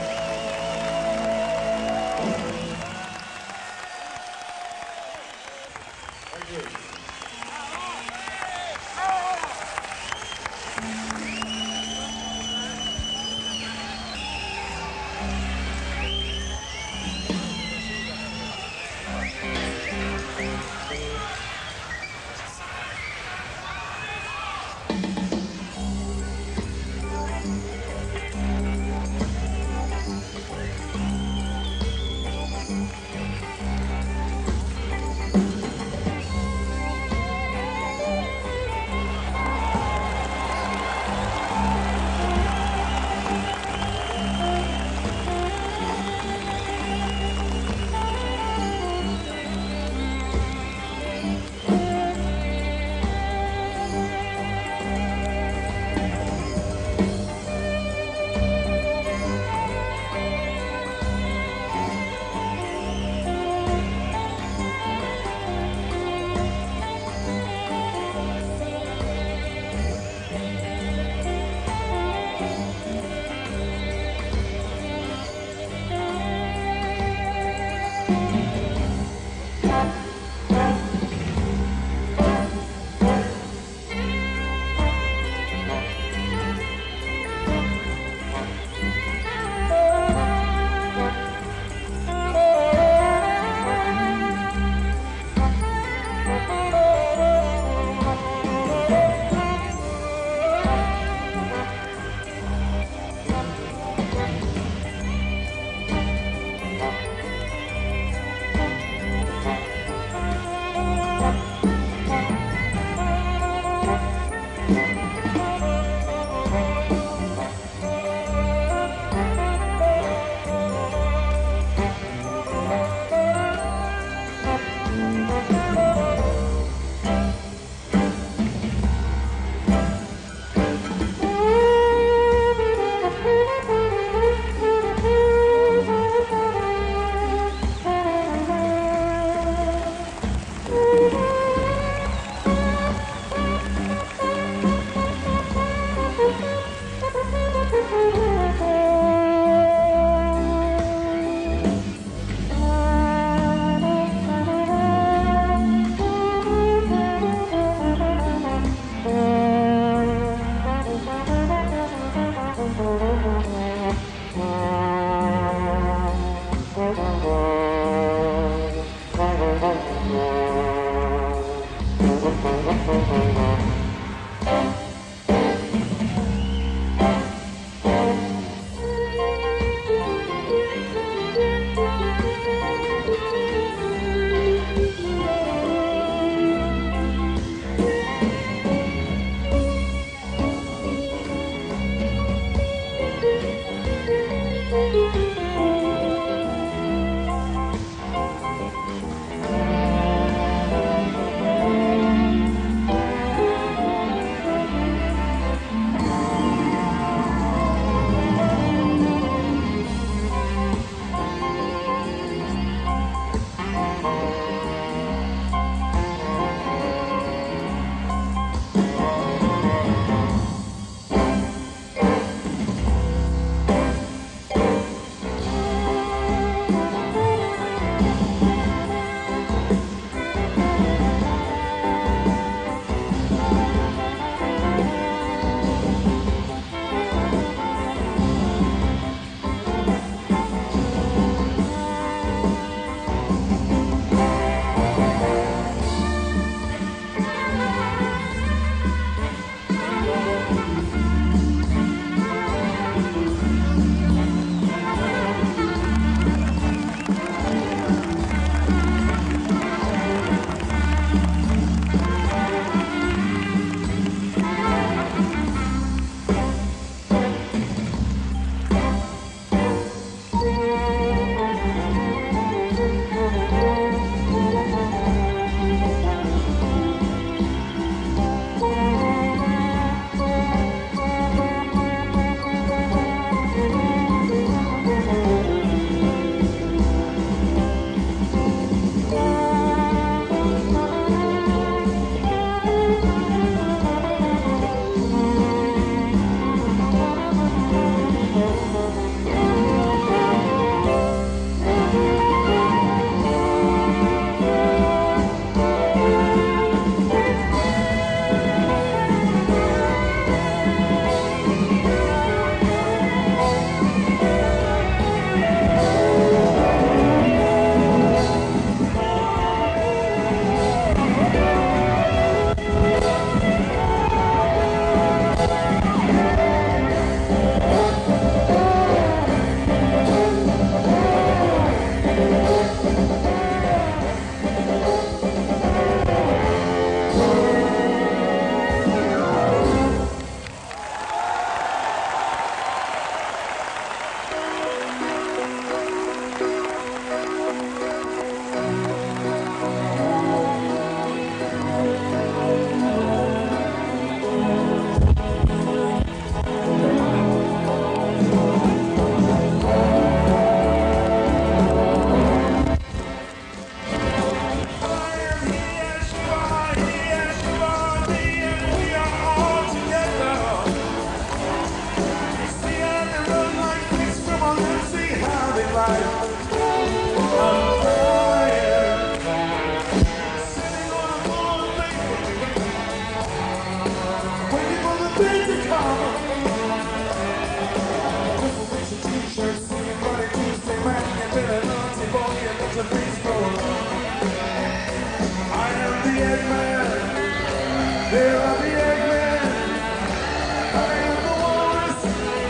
Here are the Eggmen. I am the walrus.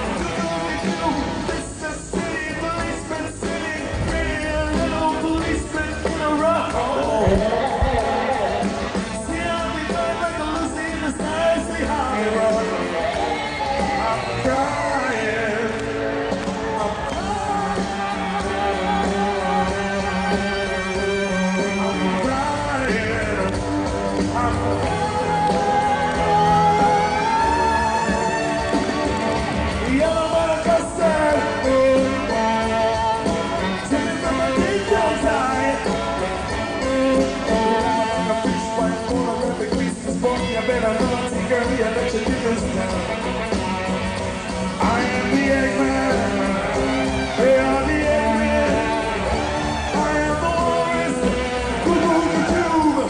Mr. City policeman sitting, pretty little policeman in a row. See how we fight like a Lucy in the sky. See how we run. I'm crying. I am the Eggman. They are the Eggmen. I am the walrus who moved the tube.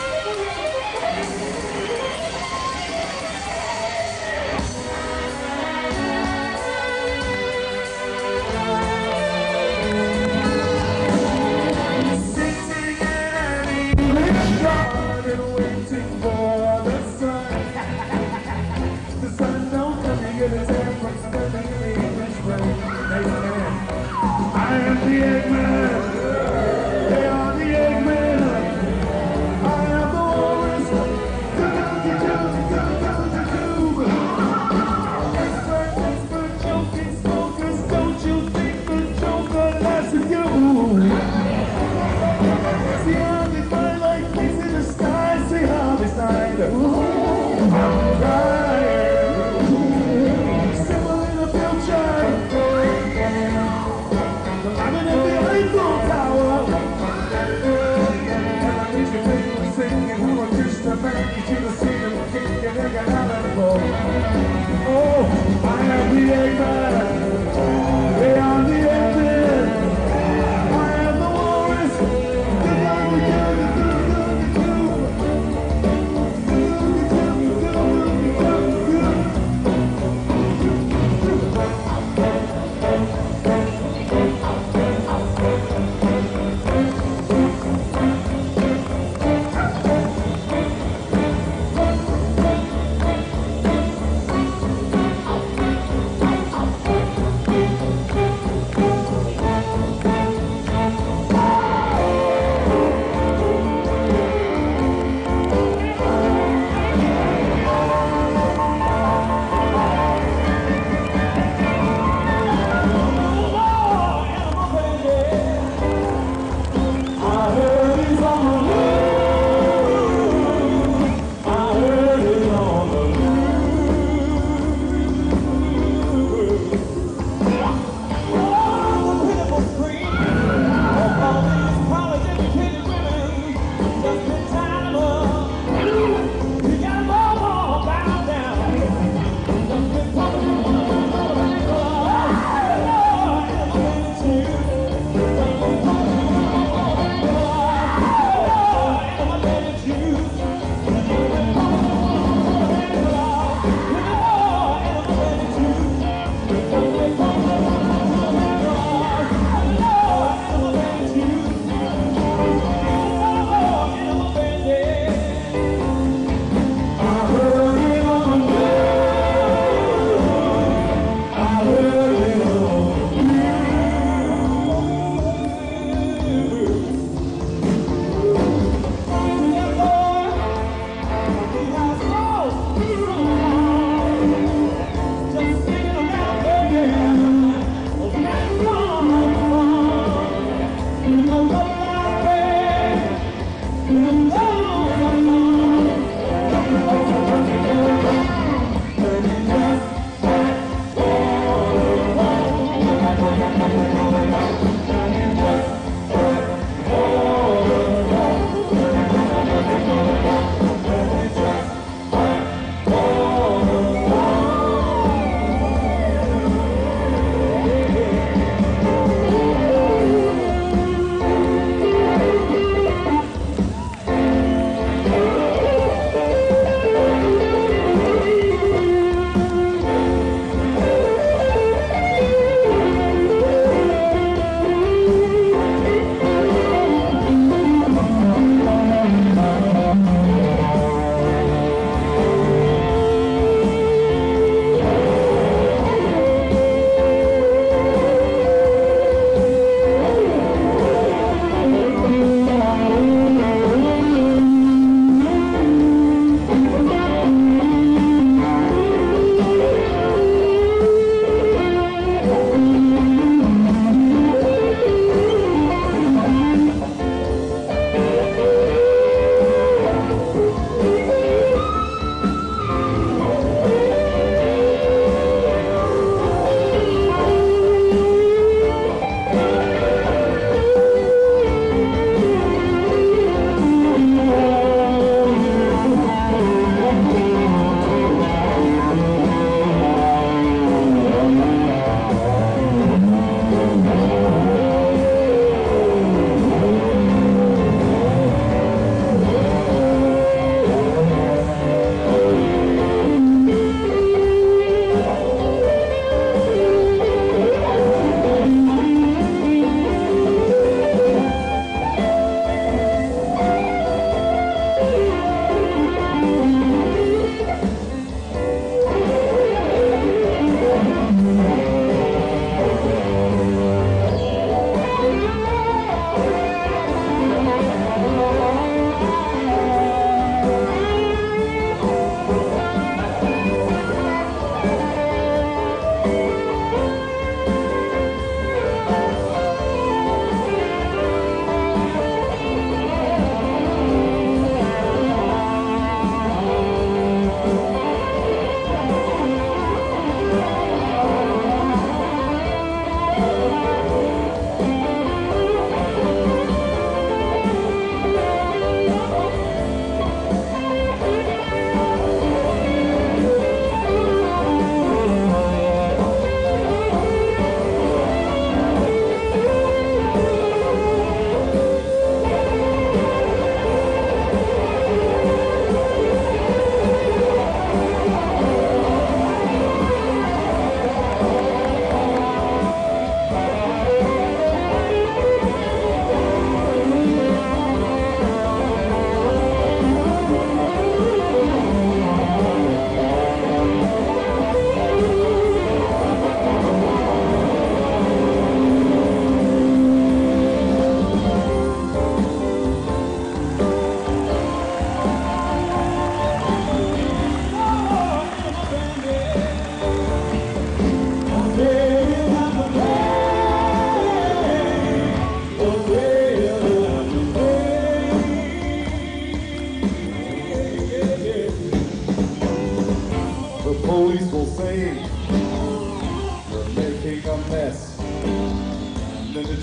Sitting in an English garden waiting for the sun. The sun don't come to get his hand from spending the English rain. Amen. I am the Eggman. They are the Eggmen. I am the walrus. Expert joking smokers, don't you think the Joker laughs at you? See how they fly like things in the sky. See how they slide. I'm crying. Simple in the future. I'm in the Eiffel Tower. And I need you people singing who are Christian man. You should have seen them kicking and get out of the ball. Oh, I am the Eggman. They are the Eggmen. I am the walrus.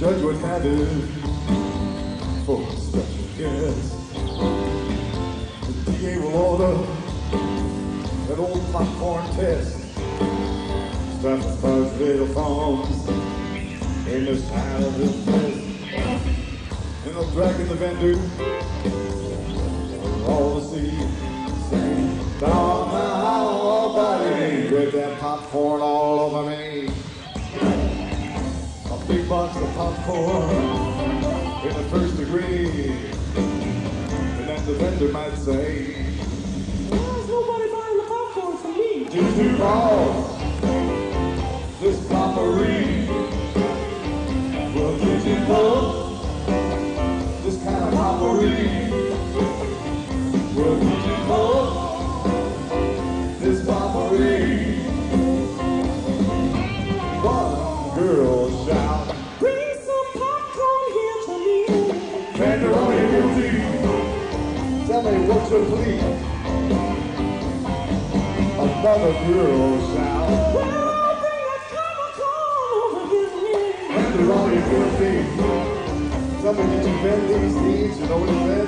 judge would have it for special guests. The DA will order that old popcorn test. Specifies little phones in the style of this place. And they'll drag in the vendor all to see. Saying, "Dog, my buddy, with that popcorn all over me." A big box of popcorn in the first degree. And then the vendor might say, Why's nobody buying the popcorn for me? "Did you call this poppery? Well, did you know this kind of poppery? Well, did you know this poppery?" One girl shout, Bring some popcorn here to me. "Vendor, are you guilty? Tell me what's your plea?" Another girl shout, Well, bring that popcorn over here to me. "Vendor, are you guilty? Tell me, did you bend these knees? You know what it says?